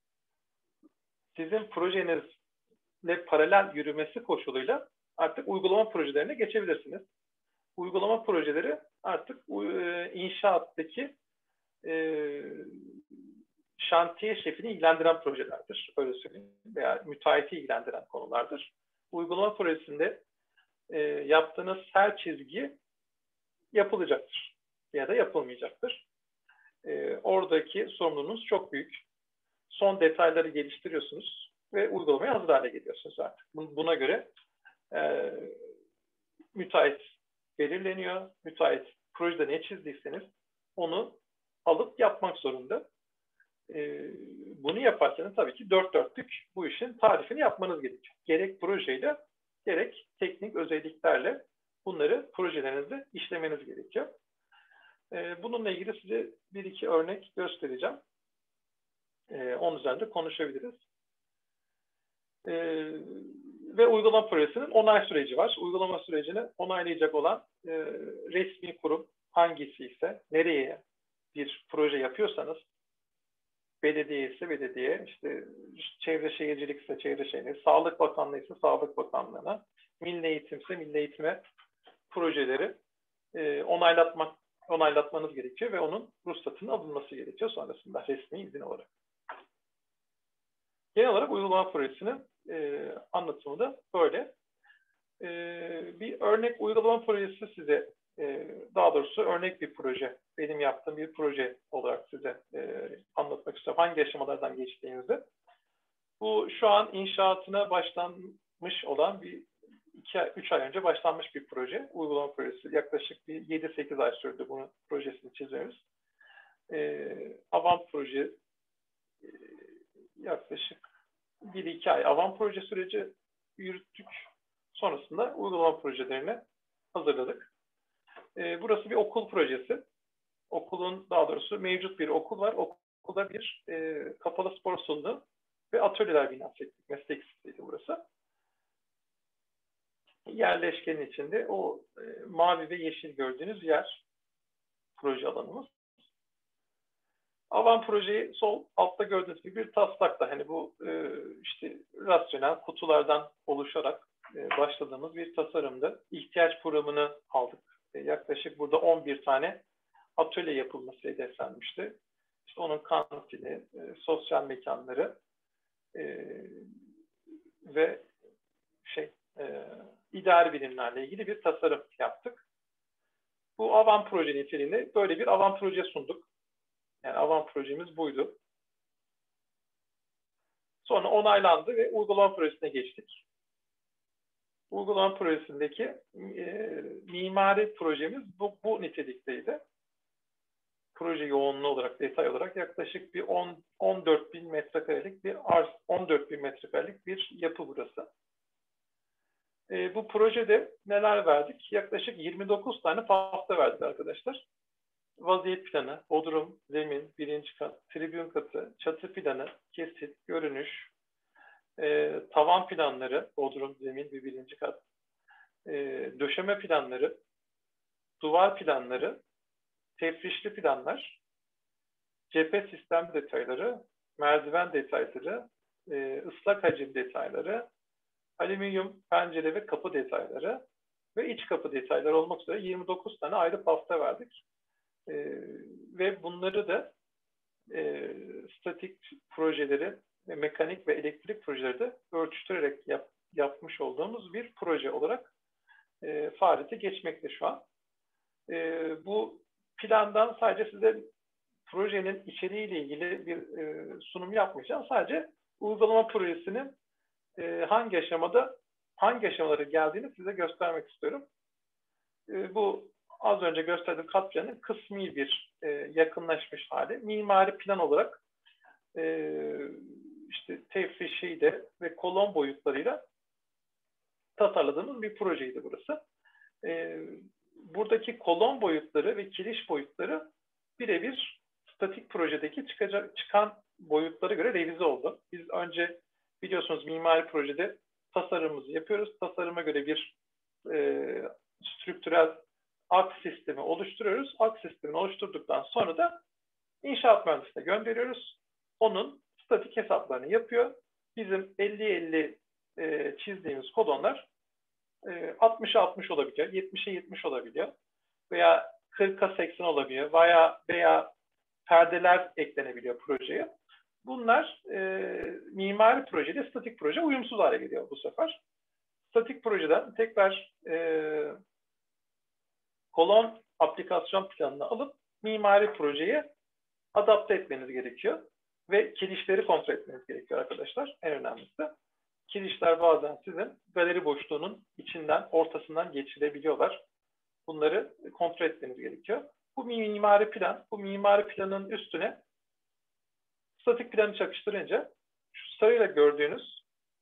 sizin projenizle paralel yürümesi koşuluyla artık uygulama projelerine geçebilirsiniz. Uygulama projeleri artık e, inşaattaki e, şantiye şefini ilgilendiren projelerdir. Öyle söyleyeyim. Veya müteahhiti ilgilendiren konulardır. Uygulama projesinde e, yaptığınız her çizgi yapılacaktır. Ya da yapılmayacaktır. E, oradaki sorumluluğunuz çok büyük. Son detayları geliştiriyorsunuz ve uygulamaya hazır hale geliyorsunuz artık. Buna göre e, müteahhit belirleniyor. Müteahhit projede ne çizdiyseniz onu alıp yapmak zorunda. E, bunu yaparken tabii ki dört dörtlük bu işin tarifini yapmanız gerekiyor. Gerek projeyle gerek teknik özelliklerle bunları projelerinizde işlemeniz gerekiyor. E, bununla ilgili size bir iki örnek göstereceğim. E, onun üzerinde konuşabiliriz. E, ve uygulama projesinin onay süreci var. Uygulama sürecini onaylayacak olan e, resmi kurum hangisi ise, nereye bir proje yapıyorsanız, belediye ise belediye, işte çevre şehircilik ise çevre şehircilik, Sağlık Bakanlığı ise Sağlık Bakanlığı'na, Milli Eğitim ise Milli Eğitim'e projeleri e, onaylatmak, onaylatmanız gerekiyor ve onun ruhsatının alınması gerekiyor sonrasında resmi izin olarak. Genel olarak uygulama projesinin e, anlatımı da böyle. E, bir örnek uygulama projesi size, e, daha doğrusu örnek bir proje, benim yaptığım bir proje olarak size e, anlatmak istiyorum. Hangi aşamalardan geçtiğinizi. Bu şu an inşaatına başlanmış olan bir iki üç ay önce başlanmış bir proje. Uygulama projesi. Yaklaşık bir yedi sekiz ay sürdü bunun projesini çiziyoruz. E, Avant proje e, yaklaşık bir iki ay avant proje süreci yürüttük. Sonrasında uygulama projelerini hazırladık. E, burası bir okul projesi. Okulun, daha doğrusu mevcut bir okul var. Okulda bir e, kapalı spor salonu ve atölyeler binası ettik. Meslek siteydi burası. Yerleşkenin içinde o e, mavi ve yeşil gördüğünüz yer proje alanımız. Avant projeyi sol altta gördüğünüz gibi bir taslakta, hani bu e, işte rasyonel kutulardan oluşarak e, başladığımız bir tasarımdı. İhtiyaç programını aldık. E, yaklaşık burada on bir tane atölye yapılması hedeflenmişti. İşte onun kantini, e, sosyal mekanları e, ve şey e, idari bilimlerle ilgili bir tasarım yaptık. Bu avant proje niteliğinde böyle bir avant proje sunduk. Yani avant projemiz buydu. Sonra onaylandı ve uygulama projesine geçtik. Uygulama projesindeki e, mimari projemiz bu, bu nitelikteydi. Proje yoğunluğu olarak, detay olarak yaklaşık bir on on dört bin metrekarelik bir arz, on dört bin metrekarelik bir yapı burası. E, bu projede neler verdik? Yaklaşık yirmi dokuz tane pafta verdik arkadaşlar. Vaziyet planı, bodrum, zemin, birinci kat, tribün katı, çatı planı, kesit, görünüş, e, tavan planları, bodrum, zemin ve birinci kat, e, döşeme planları, duvar planları, tefrişli planlar, cephe sistem detayları, merdiven detayları, e, ıslak hacim detayları, alüminyum pencere ve kapı detayları ve iç kapı detayları olmak üzere yirmi dokuz tane ayrı pafta verdik. E, ve bunları da e, statik projeleri, ve mekanik ve elektrik projeleri de ölçüştürerek yap, yapmış olduğumuz bir proje olarak e, faaliyete geçmekte şu an. E, bu plandan sadece size projenin içeriğiyle ilgili bir e, sunum yapmayacağım. Sadece uygulama projesinin e, hangi aşamada, hangi aşamalara geldiğini size göstermek istiyorum. E, bu az önce gösterdiğim katliamın kısmi bir e, yakınlaşmış hali. Mimari plan olarak e, işte tefrişiyle ve kolon boyutlarıyla tasarladığımız bir projeydi burası. E, buradaki kolon boyutları ve kiriş boyutları birebir statik projedeki çıkacak, çıkan boyutlara göre revize oldu. Biz önce biliyorsunuz mimari projede tasarımımızı yapıyoruz. Tasarıma göre bir e, strüktürel aks sistemi oluşturuyoruz. Aks sistemini oluşturduktan sonra da inşaat mühendisine gönderiyoruz. Onun statik hesaplarını yapıyor. Bizim elli elli e, çizdiğimiz kolonlar e, altmışa altmış olabiliyor, yetmişe yetmiş olabiliyor veya kırka seksen olabiliyor veya veya perdeler eklenebiliyor projeye. Bunlar e, mimari projede statik proje uyumsuz hale geliyor bu sefer. Statik projeden tekrar e, kolon aplikasyon planını alıp mimari projeye adapte etmeniz gerekiyor. Ve kirişleri kontrol etmeniz gerekiyor arkadaşlar. En önemlisi. Kirişler bazen sizin galeri boşluğunun içinden, ortasından geçirebiliyorlar. Bunları kontrol etmeniz gerekiyor. Bu mimari plan, bu mimari planın üstüne statik planı çakıştırınca şu sarıyla gördüğünüz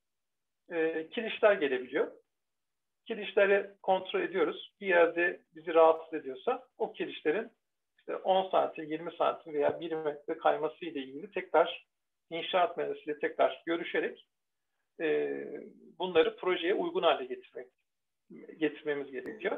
e, kirişler gelebiliyor. Kirişleri kontrol ediyoruz. Bir yerde bizi rahatsız ediyorsa o kirişlerin işte on santim, yirmi santim veya bir metre kayması ile ilgili tekrar inşaat mühendisiyle tekrar görüşerek e, bunları projeye uygun hale getirmek getirmemiz gerekiyor.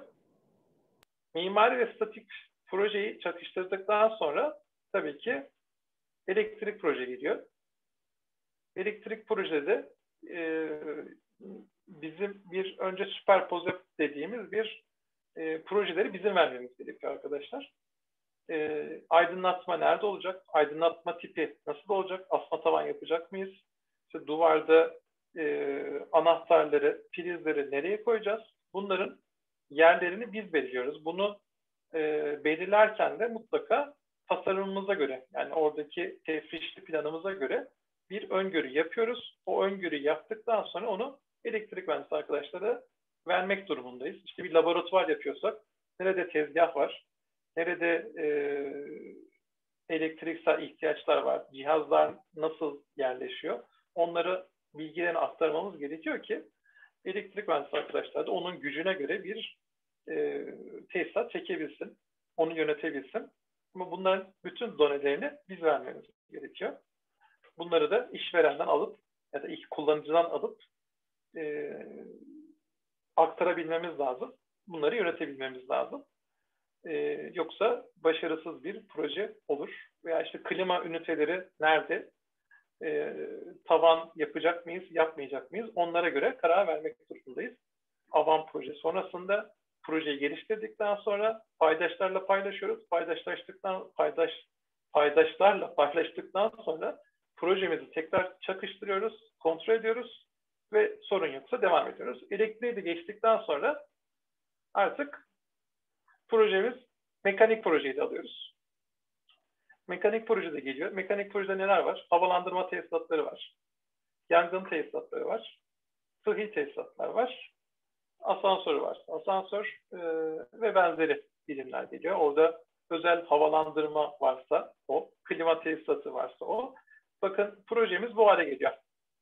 Mimari ve statik projeyi çakıştırdıktan sonra tabii ki elektrik proje geliyor. Elektrik projede e, bizim bir önce süperpoze dediğimiz bir e, projeleri bizim vermemiz gerekiyor arkadaşlar. E, aydınlatma nerede olacak? Aydınlatma tipi nasıl olacak? Asma tavan yapacak mıyız? İşte duvarda e, anahtarları, prizleri nereye koyacağız? Bunların yerlerini biz belirliyoruz. Bunu e, belirlerken de mutlaka tasarımımıza göre, yani oradaki tefrişli planımıza göre bir öngörü yapıyoruz. O öngörüyü yaptıktan sonra onu elektrik mühendisi arkadaşlara vermek durumundayız. İşte bir laboratuvar yapıyorsak nerede tezgah var, nerede e, elektriksel ihtiyaçlar var, cihazlar nasıl yerleşiyor, onları bilgilerini aktarmamız gerekiyor ki elektrik mühendisi arkadaşlar da onun gücüne göre bir e, tesisat çekebilsin, onu yönetebilsin. Ama bunların bütün donelerini biz vermemiz gerekiyor. Bunları da işverenden alıp ya da ilk kullanıcıdan alıp e, aktarabilmemiz lazım. Bunları yönetebilmemiz lazım. E, yoksa başarısız bir proje olur. Veya işte klima üniteleri nerede? E, tavan yapacak mıyız, yapmayacak mıyız? Onlara göre karar vermek durumundayız. Avan proje sonrasında projeyi geliştirdikten sonra paydaşlarla paylaşıyoruz. Paydaşlaştıktan paydaş paydaşlarla paylaştıktan sonra projemizi tekrar çakıştırıyoruz, kontrol ediyoruz ve sorun yoksa devam ediyoruz. Elektriği de geçtikten sonra artık projemiz mekanik projeyi de alıyoruz. Mekanik projede geliyor. Mekanik projede neler var? Havalandırma tesisatları var. Yangın tesisatları var. Sıhhi tesisatlar var. Asansör var. Asansör e, ve benzeri birimler geliyor. Orada özel havalandırma varsa o, klima tesisatı varsa o. Bakın projemiz bu hale geliyor.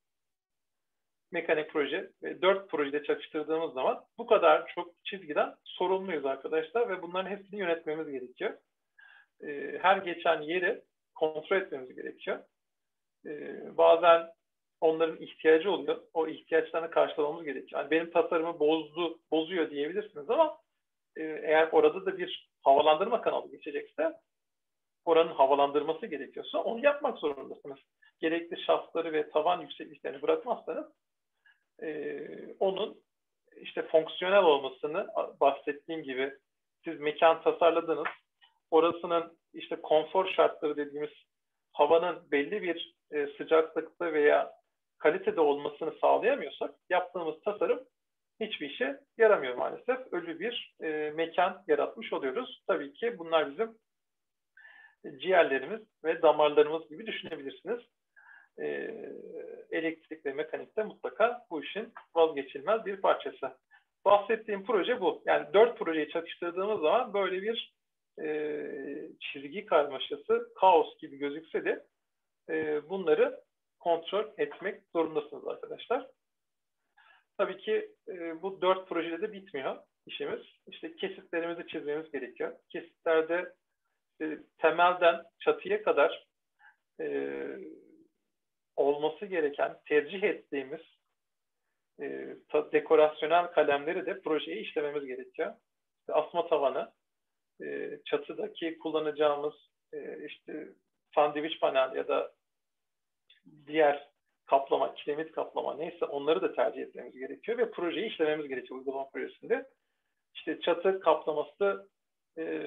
Mekanik proje ve dört projede çakıştırdığımız zaman bu kadar çok çizgiden sorumluyuz arkadaşlar ve bunların hepsini yönetmemiz gerekiyor. E, her geçen yeri kontrol etmemiz gerekiyor. E, bazen onların ihtiyacı oluyor. O ihtiyaçlarını karşılamamız gerekiyor. Yani benim tasarımı bozdu, bozuyor diyebilirsiniz ama e, eğer orada da bir havalandırma kanalı geçecekse oranın havalandırması gerekiyorsa onu yapmak zorundasınız. Gerekli şaftları ve tavan yüksekliklerini bırakmazsanız e, onun işte fonksiyonel olmasını bahsettiğim gibi siz mekan tasarladınız. orasının işte konfor şartları dediğimiz havanın belli bir e, sıcaklıkta veya kalitede olmasını sağlayamıyorsak yaptığımız tasarım hiçbir işe yaramıyor maalesef. Ölü bir e, mekan yaratmış oluyoruz. Tabii ki bunlar bizim ciğerlerimiz ve damarlarımız gibi düşünebilirsiniz. E, elektrik ve mekanikte mutlaka bu işin vazgeçilmez bir parçası. Bahsettiğim proje bu. Yani dört projeyi çakıştırdığımız zaman böyle bir e, çizgi karmaşası, kaos gibi gözükse de e, bunları kontrol etmek zorundasınız arkadaşlar. Tabii ki e, bu dört projede de bitmiyor işimiz. İşte kesitlerimizi çizmemiz gerekiyor. Kesitlerde e, temelden çatıya kadar e, olması gereken, tercih ettiğimiz e, dekorasyonel kalemleri de projeye işlememiz gerekiyor. İşte asma tavanı, e, çatıdaki kullanacağımız e, işte sandviç panel ya da diğer kaplama, kiremit kaplama neyse onları da tercih etmemiz gerekiyor ve projeyi işlememiz gerekiyor uygulama projesinde. İşte çatı kaplaması e,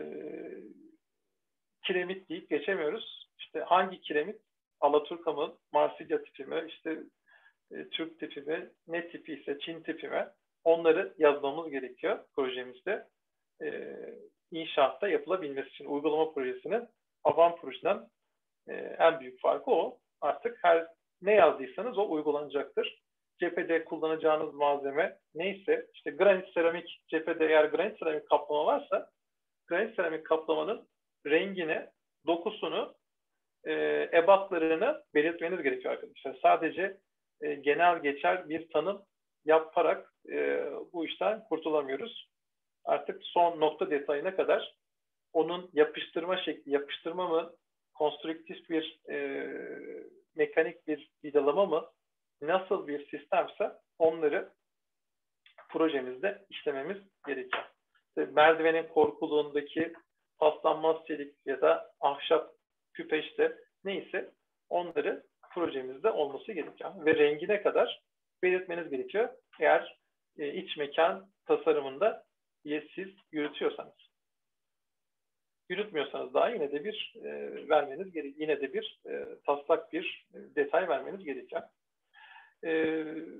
kiremit deyip geçemiyoruz. İşte hangi kiremit? Alaturka mı, Marsilya tipi mi, işte e, Türk tipi mi, ne tipi ise Çin tipi mi? Onları yazmamız gerekiyor projemizde. E, inşaatta yapılabilmesi için uygulama projesinin avant projeden e, en büyük farkı o. Artık her ne yazdıysanız o uygulanacaktır. Cephede kullanacağınız malzeme neyse, işte granit seramik, cephede eğer granit seramik kaplama varsa, granit seramik kaplamanın rengini, dokusunu, e, ebatlarını belirtmeniz gerekiyor arkadaşlar. Sadece e, genel geçer bir tanım yaparak e, bu işten kurtulamıyoruz. Artık son nokta detayına kadar onun yapıştırma şekli, yapıştırma mı, konstrüktif bir e, mekanik bir vidalama mı, nasıl bir sistemse onları projemizde işlememiz gerekiyor. İşte merdivenin korkuluğundaki paslanmaz çelik ya da ahşap küpeşte neyse onları projemizde olması gerekiyor. Ve rengine kadar belirtmeniz gerekiyor. Eğer e, iç mekan tasarımında siz yürütüyorsanız. Yürütmüyorsanız daha yine de bir e, vermeniz gerekiyor. Yine de bir e, taslak bir e, detay vermeniz gerekiyor. E,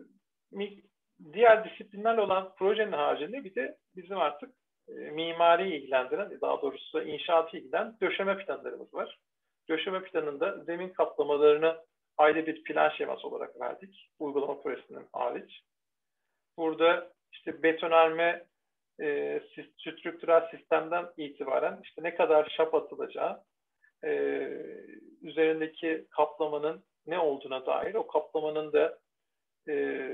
diğer disiplinlerle olan projenin haricinde bir de bizim artık e, mimari ilgilendiren, daha doğrusu inşaatı ilgilendiren döşeme planlarımız var. Döşeme planında zemin kaplamalarını ayrı bir plan şeması olarak verdik. Uygulama projesinin hariç. Burada işte betonarme e, strüktürel sistemden itibaren işte ne kadar şap atılacağı, e, üzerindeki kaplamanın ne olduğuna dair, o kaplamanın da e,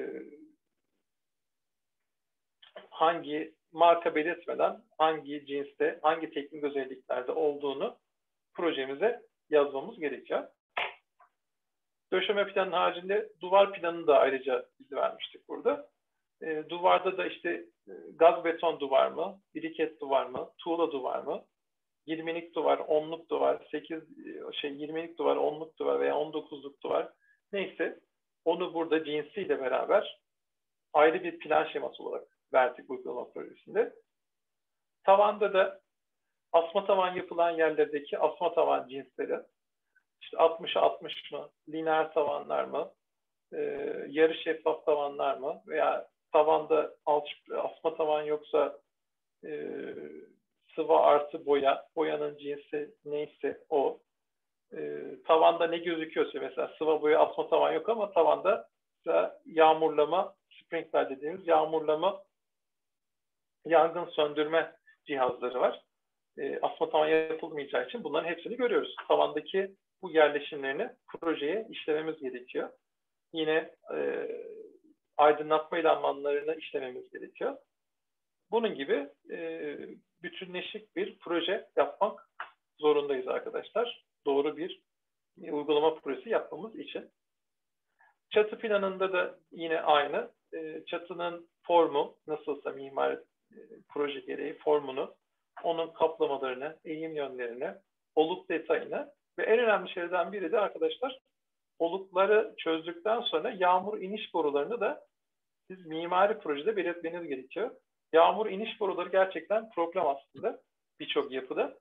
hangi marka belirtmeden hangi cinste, hangi teknik özelliklerde olduğunu projemize yazmamız gerekiyor. Döşeme planının haricinde duvar planını da ayrıca biz vermiştik burada. E, duvarda da işte e, gaz beton duvar mı, biriket duvar mı, tuğla duvar mı, yirmilik duvar, onluk duvar, sekiz şey yirmilik duvar, onluk duvar veya on dokuzluk duvar neyse onu burada cinsiyle beraber ayrı bir plan şeması olarak verdik uygulama projesinde. Tavanda da asma tavan yapılan yerlerdeki asma tavan cinsleri, işte altmışa altmış mı, lineer tavanlar mı, e, yarı şeffaf tavanlar mı veya tavanda asma tavan yoksa e, sıva artı boya, boyanın cinsi neyse o. E, tavanda ne gözüküyorsa mesela sıva boya asma tavan yok ama tavanda yağmurlama, sprinkler dediğimiz yağmurlama, yangın söndürme cihazları var. E, asma tavan yapılmayacağı için bunların hepsini görüyoruz. Tavandaki bu yerleşimlerini projeye işlememiz gerekiyor. Yine e, aydınlatma elemanlarını işlememiz gerekiyor. Bunun gibi e, bütünleşik bir proje yapmak zorundayız arkadaşlar. Doğru bir e, uygulama projesi yapmamız için. Çatı planında da yine aynı. E, çatının formu nasılsa mimari e, proje gereği formunu, onun kaplamalarını, eğim yönlerini, oluk detayını ve en önemli şeylerden biri de arkadaşlar olukları çözdükten sonra yağmur iniş borularını da siz mimari projede belirtmeniz gerekiyor. Yağmur iniş boruları gerçekten problem aslında birçok yapıda.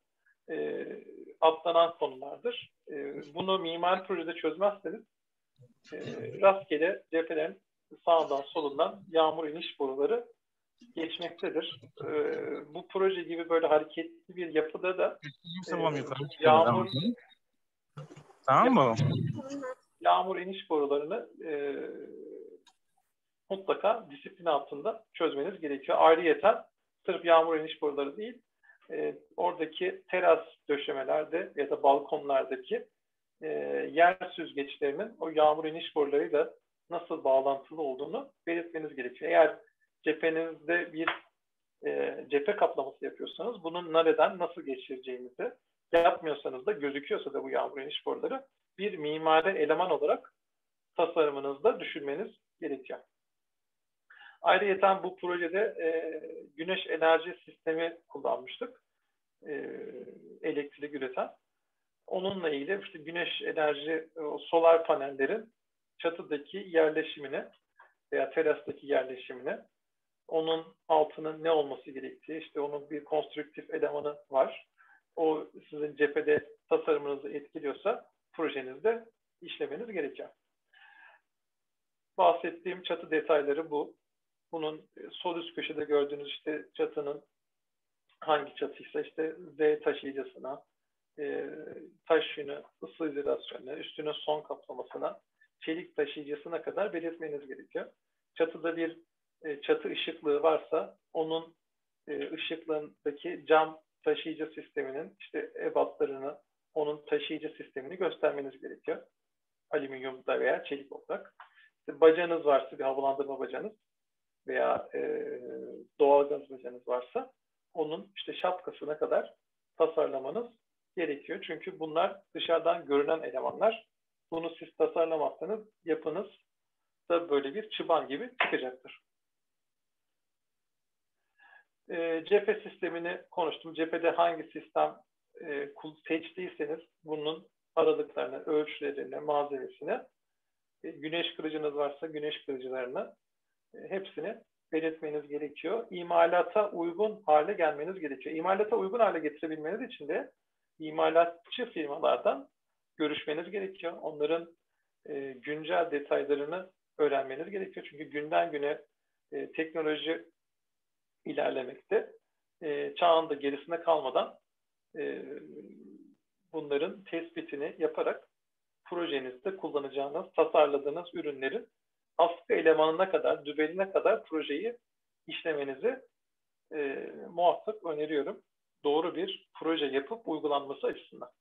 e, atlanan konulardır. E, bunu mimari projede çözmezseniz e, rastgele cephelerin sağından solundan yağmur iniş boruları geçmektedir. E, bu proje gibi böyle hareketli bir yapıda da e, yağmur Tamam mı? Yağmur iniş borularını e, mutlaka disiplin altında çözmeniz gerekiyor. Ayrıyeten sırf yağmur iniş boruları değil, e, oradaki teras döşemelerde ya da balkonlardaki e, yer süzgeçlerinin o yağmur iniş borularıyla nasıl bağlantılı olduğunu belirtmeniz gerekiyor. Eğer cephenizde bir e, cephe kaplaması yapıyorsanız bunun nereden nasıl geçireceğinizi, yapmıyorsanız da gözüküyorsa da bu yağmur iniş boruları bir mimari eleman olarak tasarımınızda düşünmeniz gerekiyor. Ayrıca bu projede e, güneş enerji sistemi kullanmıştık. E, elektrik üreten. Onunla ilgili işte güneş enerji, o solar panellerin çatıdaki yerleşimini veya terastaki yerleşimini, onun altının ne olması gerektiği, işte onun bir konstrüktif elemanı var. O sizin cephede tasarımınızı etkiliyorsa projenizde işlemeniz gerekiyor. Bahsettiğim çatı detayları bu. Bunun sol üst köşede gördüğünüz işte çatının hangi çatıysa işte Z taşıyıcısına, e, taş yünü, ısı izolasyonuna, üstüne son kaplamasına, çelik taşıyıcısına kadar belirtmeniz gerekiyor. Çatıda bir e, çatı ışıklığı varsa onun e, ışıklığındaki cam taşıyıcı sisteminin işte ebatlarını, onun taşıyıcı sistemini göstermeniz gerekiyor. Alüminyumda veya çelik olarak. İşte bacanız varsa, bir havalandırma bacanız veya e, doğalgaz bacanız varsa onun işte şapkasına kadar tasarlamanız gerekiyor. Çünkü bunlar dışarıdan görünen elemanlar. Bunu siz tasarlamazsanız yapınız da böyle bir çıban gibi çıkacaktır. E, cephe sistemini konuştum. Cephede hangi sistem e, seçtiyseniz bunun aralıklarını, ölçülerini, malzemesini, e, güneş kırıcınız varsa güneş kırıcılarını e, hepsini belirtmeniz gerekiyor. İmalata uygun hale gelmeniz gerekiyor. İmalata uygun hale getirebilmeniz için de imalatçı firmalardan görüşmeniz gerekiyor. Onların e, güncel detaylarını öğrenmeniz gerekiyor. Çünkü günden güne e, teknoloji ilerlemekte. E, çağın da gerisine kalmadan e, bunların tespitini yaparak projenizde kullanacağınız, tasarladığınız ürünlerin askı elemanına kadar, dübeline kadar projeyi işlemenizi e, muhakkak öneriyorum. Doğru bir proje yapıp uygulanması açısından.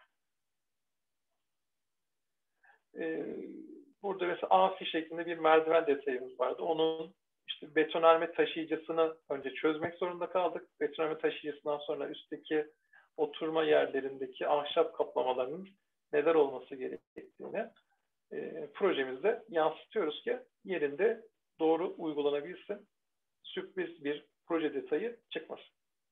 E, burada mesela amfi şeklinde bir merdiven detayımız vardı. Onun işte betonarme taşıyıcısını önce çözmek zorunda kaldık. Betonarme taşıyıcısından sonra üstteki oturma yerlerindeki ahşap kaplamalarının neler olması gerektiğini e, projemizde yansıtıyoruz ki yerinde doğru uygulanabilsin. Sürpriz bir proje detayı çıkmasın.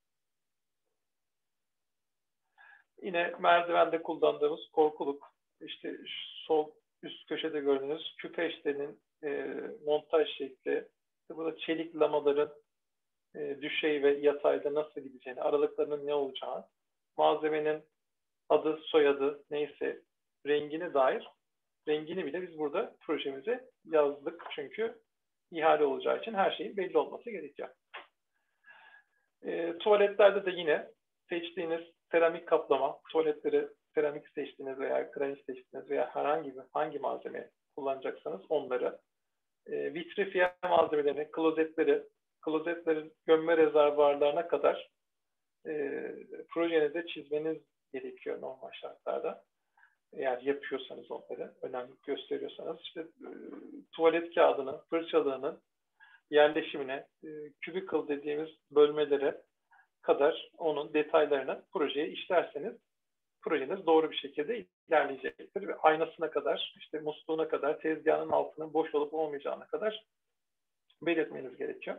Yine merdivende kullandığımız korkuluk, işte sol üst köşede gördüğünüz küpe işlerinin e, montaj şekli, burada çelik lamaların e, düşey ve yatayda nasıl gideceğini, aralıklarının ne olacağı, malzemenin adı, soyadı neyse rengine dair rengini bile biz burada projemize yazdık. Çünkü ihale olacağı için her şeyin belli olması gerekiyor. E, tuvaletlerde de yine seçtiğiniz seramik kaplama, tuvaletleri seramik seçtiğiniz veya granit seçtiğiniz veya herhangi bir hangi malzeme kullanacaksanız onları, e, vitrifiye malzemelerini, klozetleri, klozetlerin gömme rezervuarlarına kadar e, projenizde çizmeniz gerekiyor normal şartlarda. Eğer yapıyorsanız onları, önemli gösteriyorsanız, işte e, tuvalet kağıdının, fırçalığının yerleşimine, e, cubicle dediğimiz bölmelere kadar onun detaylarını projeye işlerseniz projeniz doğru bir şekilde ilerleyecektir. Ve aynasına kadar, işte musluğuna kadar, tezgahın altının boş olup olmayacağına kadar belirtmeniz gerekiyor.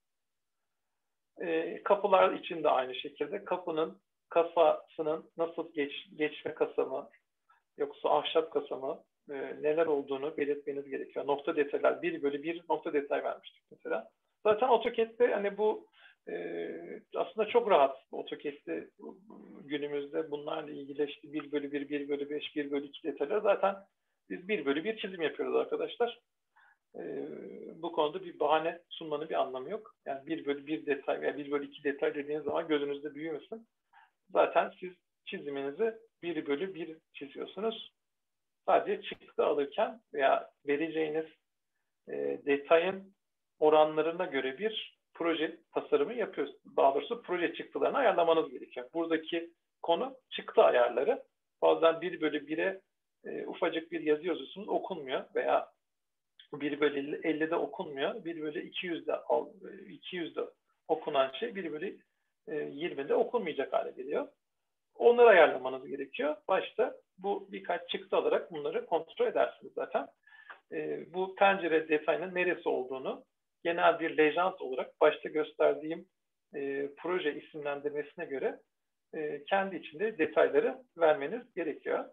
E, kapılar için de aynı şekilde kapının kasasının nasıl geç, geçme kasamı, yoksa ahşap kasamı e, neler olduğunu belirtmeniz gerekiyor. Nokta detaylar, bir bölü bir nokta detay vermiştik mesela. Zaten AutoCAD'de hani bu e, aslında çok rahat AutoCAD'de günümüzde bunlarla ilgili işte bir bölü bir, bir bölü beş, bir bölü iki detayları zaten biz bir bölü bir çizim yapıyoruz arkadaşlar. E, bu konuda bir bahane sunmanın bir anlamı yok. Yani bir bölü bir detay veya bir bölü iki detay dediğiniz zaman gözünüzde büyümesin. Zaten siz çiziminizi bir bölü bir çiziyorsunuz. Sadece çıktı alırken veya vereceğiniz e, detayın oranlarına göre bir proje tasarımı yapıyorsunuz. Daha doğrusu proje çıktılarını ayarlamanız gerekiyor. Buradaki konu çıktı ayarları. Bazen bir bölü bire e, ufacık bir yazı yazıyorsunuz, okunmuyor veya bir bölü ellide okunmuyor. bir bölü iki yüzde iki yüzde okunan şey bir bölü yirmide okunmayacak hale geliyor. Onları ayarlamanız gerekiyor. Başta bu birkaç çıktı alarak bunları kontrol edersiniz zaten. E, bu pencere detayının neresi olduğunu genel bir lejant olarak başta gösterdiğim e, proje isimlendirmesine göre e, kendi içinde detayları vermeniz gerekiyor.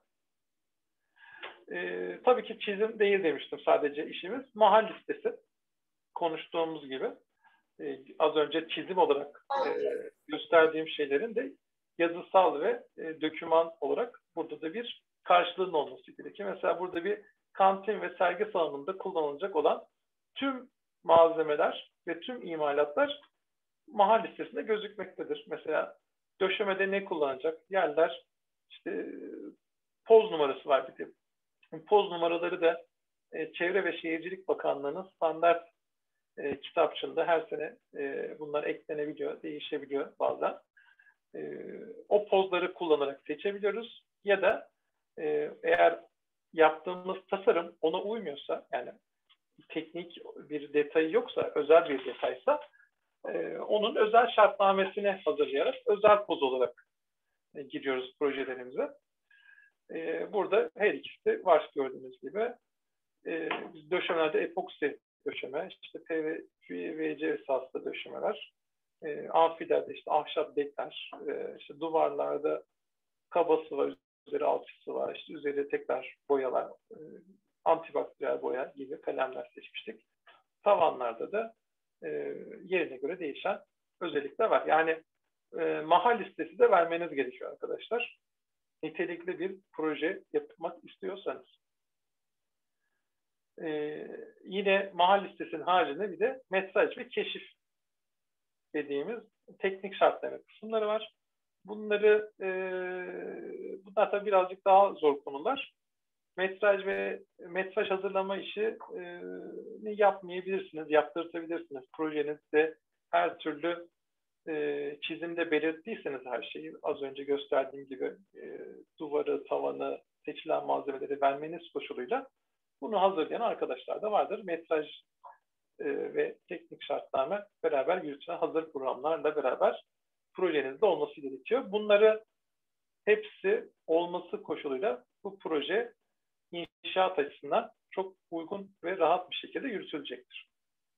E, tabii ki çizim değil demiştim sadece işimiz. Mahal listesi konuştuğumuz gibi e, az önce çizim olarak e, gösterdiğim şeylerin de yazısal ve e, doküman olarak burada da bir karşılığının olması gerekiyor. Mesela burada bir kantin ve sergi salonunda kullanılacak olan tüm malzemeler ve tüm imalatlar mahal listesinde gözükmektedir. Mesela döşemede ne kullanacak? Yerler, işte poz numarası var bir de. Poz numaraları da e, Çevre ve Şehircilik Bakanlığı'nın standart e, kitapçığında her sene e, bunlar eklenebiliyor, değişebiliyor bazen. E, o pozları kullanarak seçebiliyoruz. Ya da e, eğer yaptığımız tasarım ona uymuyorsa, yani teknik bir detayı yoksa, özel bir detaysa e, onun özel şartnamesini hazırlayarak özel poz olarak e, giriyoruz projelerimize. E, burada her ikisi var gördüğünüz gibi. E, biz döşemelerde epoksi döşeme, işte P V C esaslı döşemeler, e, amfilerde işte ahşap dekler, e, işte duvarlarda kabası var, üzeri alçısı var, işte üzeri tekrar boyalar, e, antibakteriyel boya gibi kalemler seçmiştik. Tavanlarda da e, yerine göre değişen özellikler var. Yani e, mahal listesi de vermeniz gerekiyor arkadaşlar. Nitelikli bir proje yapmak istiyorsanız. Ee, yine mahal listesinin haricinde bir de metraj ve keşif dediğimiz teknik şartlama kısımları var. Bunları e, bunlar tabii birazcık daha zor konular. Metraj ve metraj hazırlama işi e, yapmayabilirsiniz, yaptırtabilirsiniz. Projenizde her türlü e, çizimde belirttiyseniz her şeyi az önce gösterdiğim gibi e, duvarı, tavanı, seçilen malzemeleri vermeniz koşuluyla bunu hazırlayan arkadaşlar da vardır. Metraj e, ve teknik şartname beraber yürütülen hazır programlarla beraber projenizde olması gerekiyor. Bunları hepsi olması koşuluyla bu proje inşaat açısından çok uygun ve rahat bir şekilde yürütülecektir.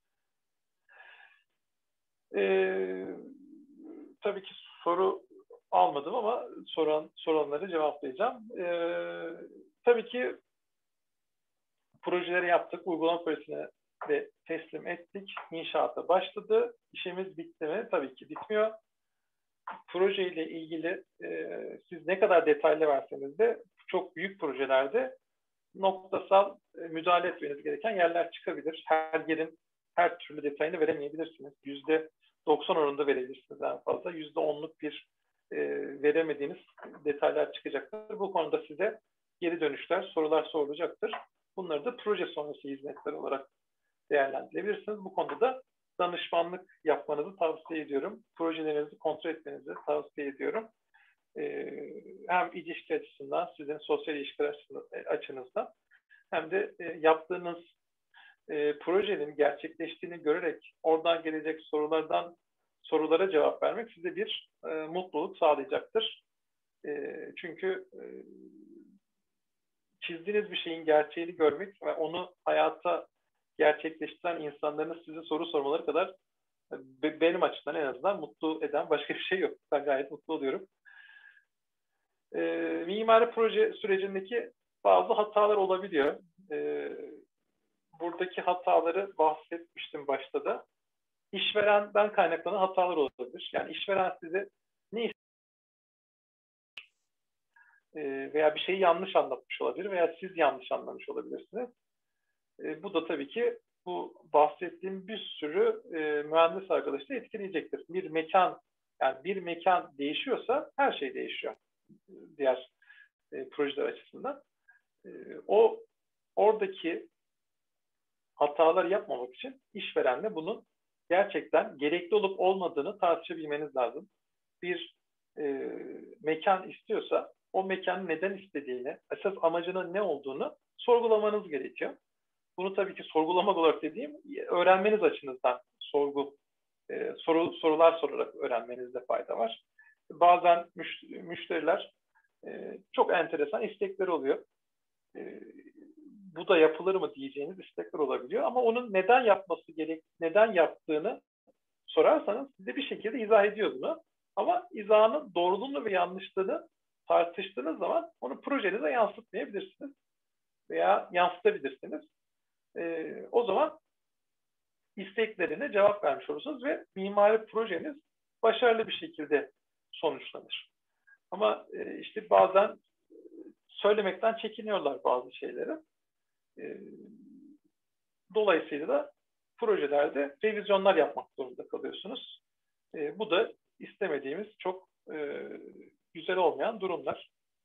Ee, tabii ki soru almadım ama soran soranları cevaplayacağım. Ee, tabii ki projeleri yaptık, uygulama projesine de teslim ettik, inşaata başladı. İşimiz bitti mi? Tabii ki bitmiyor. Projeyle ilgili e, siz ne kadar detaylı verseniz de çok büyük projelerde noktasal e, müdahale etmeniz gereken yerler çıkabilir. Her yerin her türlü detayını veremeyebilirsiniz. yüzde doksan oranında verebilirsiniz en fazla. yüzde onluk bir e, veremediğiniz detaylar çıkacaktır. Bu konuda size geri dönüşler, sorular sorulacaktır. Bunları da proje sonrası hizmetler olarak değerlendirebilirsiniz. Bu konuda da danışmanlık yapmanızı tavsiye ediyorum. Projelerinizi kontrol etmenizi tavsiye ediyorum. Ee, hem ilişki açısından, sizin sosyal ilişkiler açınızdan hem de e, yaptığınız e, projenin gerçekleştiğini görerek oradan gelecek sorulardan sorulara cevap vermek size bir e, mutluluk sağlayacaktır. E, çünkü e, çizdiğiniz bir şeyin gerçeğini görmek ve onu hayata gerçekleştiren insanların size soru sormaları kadar benim açımdan en azından mutlu eden başka bir şey yok. Ben gayet mutlu oluyorum. E, mimari proje sürecindeki bazı hatalar olabiliyor. E, buradaki hataları bahsetmiştim başta da. işverenden kaynaklanan hatalar olabilir. Yani işveren size ne e, veya bir şeyi yanlış anlatmış olabilir veya siz yanlış anlamış olabilirsiniz. E, bu da tabii ki bu bahsettiğim bir sürü e, mühendis arkadaşı da etkileyecektir. Bir mekan, yani bir mekan değişiyorsa her şey değişiyor diğer e, projeler açısından. E, o oradaki hatalar yapmamak için işverenle bunun gerçekten gerekli olup olmadığını tartışabilmeniz lazım. Bir e, mekan istiyorsa o mekanın neden istediğini, esas amacının ne olduğunu sorgulamanız gerekiyor. Bunu tabii ki sorgulamak olarak dediğim, öğrenmeniz açınızdan sorgu, e, soru, sorular sorarak öğrenmenizde fayda var. Bazen müşteriler e, çok enteresan istekleri oluyor. E, bu da yapılır mı diyeceğiniz istekler olabiliyor. Ama onun neden yapması gerek, neden yaptığını sorarsanız size bir şekilde izah ediyor bunu. Ama izahının doğruluğunu ve yanlışlığını tartıştığınız zaman onu projenize yansıtmayabilirsiniz veya yansıtabilirsiniz. Ee, o zaman isteklerine cevap vermiş olursunuz ve mimari projeniz başarılı bir şekilde sonuçlanır. Ama e, işte bazen söylemekten çekiniyorlar bazı şeyleri. E, dolayısıyla da projelerde revizyonlar yapmak zorunda kalıyorsunuz. E, bu da istemediğimiz çok e, güzel olmayan durumlar.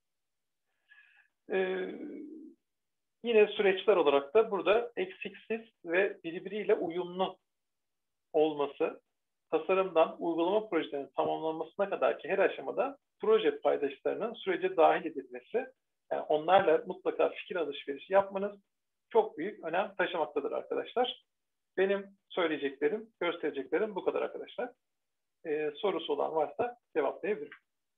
E, yine süreçler olarak da burada eksiksiz ve birbiriyle uyumlu olması, tasarımdan uygulama projelerinin tamamlanmasına kadarki her aşamada proje paydaşlarının sürece dahil edilmesi, yani onlarla mutlaka fikir alışverişi yapmanız çok büyük önem taşımaktadır arkadaşlar. Benim söyleyeceklerim, göstereceklerim bu kadar arkadaşlar. Ee, sorusu olan varsa cevaplayabilirim.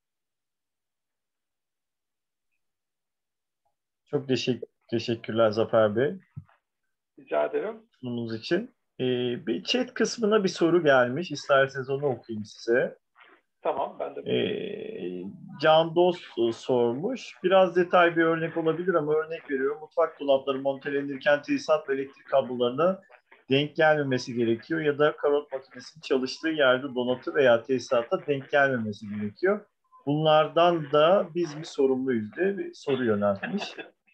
Çok teşekkür, teşekkürler Zafer Bey. Rica ederim. Sunumumuz için. Ee, bir chat kısmına bir soru gelmiş. İsterseniz onu okuyayım size. Tamam, ben de. Ee, Can Dost sormuş. Biraz detay bir örnek olabilir ama örnek veriyorum. Mutfak dolapları montelenirken tesisat ve elektrik kablolarına denk gelmemesi gerekiyor ya da karot makinesinin çalıştığı yerde donatı veya tesisata denk gelmemesi gerekiyor. Bunlardan da biz mi sorumluyuz diye bir soru yöneltmiş.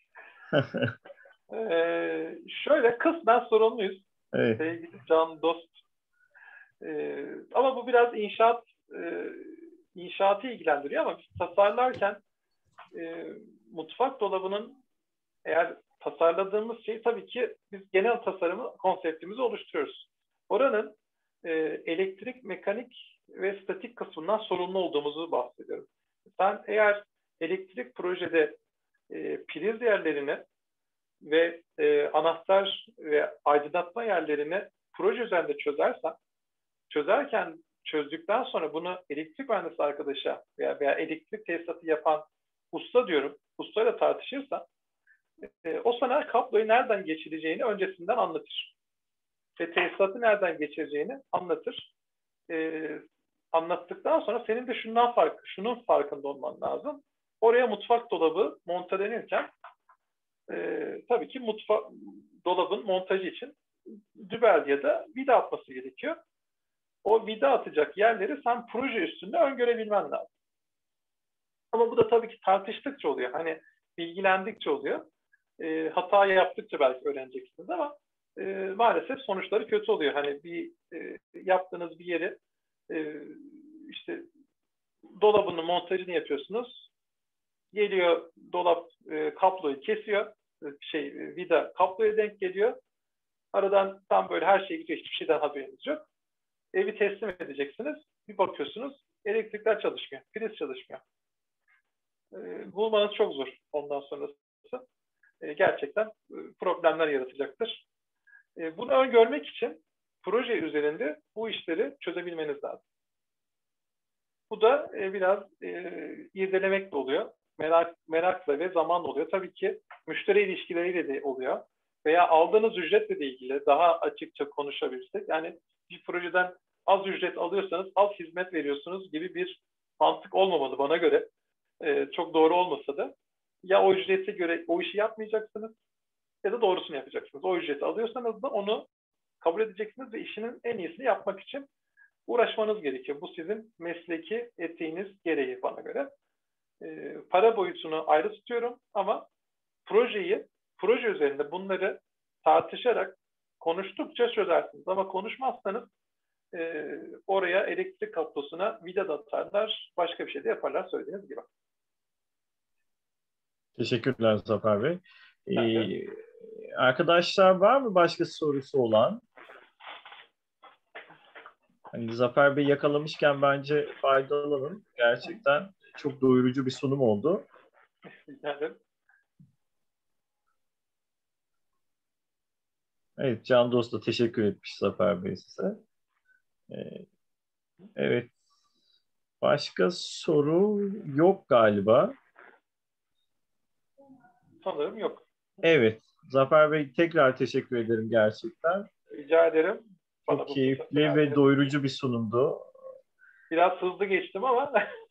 ee, şöyle kısmen sorumluyuz. Evet. Sevgili Can Dost. Ee, ama bu biraz inşaat e, inşaatı ilgilendiriyor ama biz tasarlarken e, mutfak dolabının eğer tasarladığımız şey tabii ki biz genel tasarımı, konseptimizi oluşturuyoruz. Oranın e, elektrik, mekanik ve statik kısmından sorumlu olduğumuzu bahsediyorum. Sen eğer elektrik projede e, priz yerlerini ve e, anahtar ve aydınlatma yerlerini proje üzerinde çözersen, çözerken çözdükten sonra bunu elektrik mühendisi arkadaşa veya, veya elektrik tesisatı yapan usta diyorum, ustayla tartışırsan e, o sana kabloyu nereden geçireceğini öncesinden anlatır. Ve tesisatı nereden geçireceğini anlatır. E, anlattıktan sonra senin de şundan fark, şunun farkında olman lazım. Oraya mutfak dolabı montelenirken e, tabii ki mutfak dolabın montajı için dübel ya da vida atması gerekiyor. O vida atacak yerleri sen proje üstünde öngörebilmen lazım. Ama bu da tabii ki tartıştıkça oluyor. Hani bilgilendikçe oluyor. E, hata yaptıkça belki öğreneceksiniz ama e, maalesef sonuçları kötü oluyor. Hani bir e, yaptığınız bir yeri e, işte dolabının montajını yapıyorsunuz. Geliyor dolap e, kabloyu kesiyor. E, şey e, vida kabloya denk geliyor. Aradan tam böyle her şey gidiyor. Hiçbir şeyden haberiniz yok. Evi teslim edeceksiniz. Bir bakıyorsunuz elektrikler çalışmıyor. Priz çalışmıyor. E, bulmanız çok zor ondan sonrası. E, gerçekten e, problemler yaratacaktır. E, bunu öngörmek için proje üzerinde bu işleri çözebilmeniz lazım. Bu da e, biraz e, irdelemekle oluyor. Merak, merakla ve zamanla oluyor. Tabii ki müşteri ilişkileriyle de oluyor. Veya aldığınız ücretle de ilgili daha açıkça konuşabilirsek. Yani bir projeden az ücret alıyorsanız az hizmet veriyorsunuz gibi bir mantık olmamalı bana göre. E, çok doğru olmasa da. Ya o ücrete göre o işi yapmayacaksınız ya da doğrusunu yapacaksınız. O ücreti alıyorsanız da onu kabul edeceksiniz ve işinin en iyisini yapmak için uğraşmanız gerekiyor. Bu sizin mesleki etiğiniz gereği bana göre. E, para boyutunu ayrı tutuyorum ama projeyi, proje üzerinde bunları tartışarak konuştukça çözersiniz. Ama konuşmazsanız e, oraya elektrik kablosuna vida da atarlar, başka bir şey de yaparlar söylediğiniz gibi. Teşekkürler Zafer Bey. Ben Ee, arkadaşlar var mı başka sorusu olan? Hani Zafer Bey yakalamışken bence faydalanın. Gerçekten çok doyurucu bir sunum oldu. Yani, Evet, Can Dost da teşekkür etmiş Zafer Bey size. Ee, evet, başka soru yok galiba. sanırım yok. Evet, Zafer Bey tekrar teşekkür ederim gerçekten. Rica ederim. Bana Çok bu keyifli ve doyurucu bir sunumdu. Biraz hızlı geçtim ama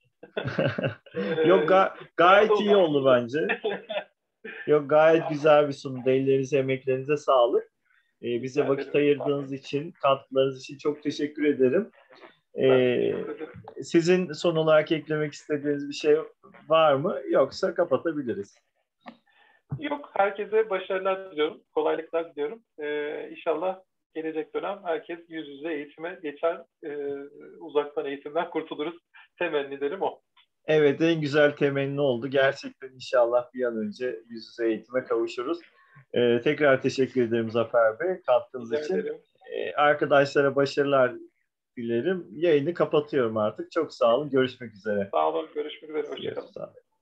Yok ga gayet iyi oldu bence. Yok gayet güzel bir sunumdu. Ellerinize, emeklerinize sağlık. Ee, bize vakit ayırdığınız için, katkılarınız için çok teşekkür ederim. Ee, sizin son olarak eklemek istediğiniz bir şey var mı? Yoksa kapatabiliriz. Yok, herkese başarılar diliyorum, kolaylıklar diliyorum. Ee, İnşallah gelecek dönem herkes yüz yüze eğitime geçer, e, uzaktan eğitimden kurtuluruz. Temennilerim o. Evet, en güzel temenni oldu. Gerçekten inşallah bir an önce yüz yüze eğitime kavuşuruz. Ee, tekrar teşekkür ederim Zafer Bey katkınız Rica için. ederim. Ee, arkadaşlara başarılar dilerim. Yayını kapatıyorum artık. Çok sağ olun. Görüşmek üzere. Sağ olun, görüşmek üzere. Hoşçakalın. Sağ olun.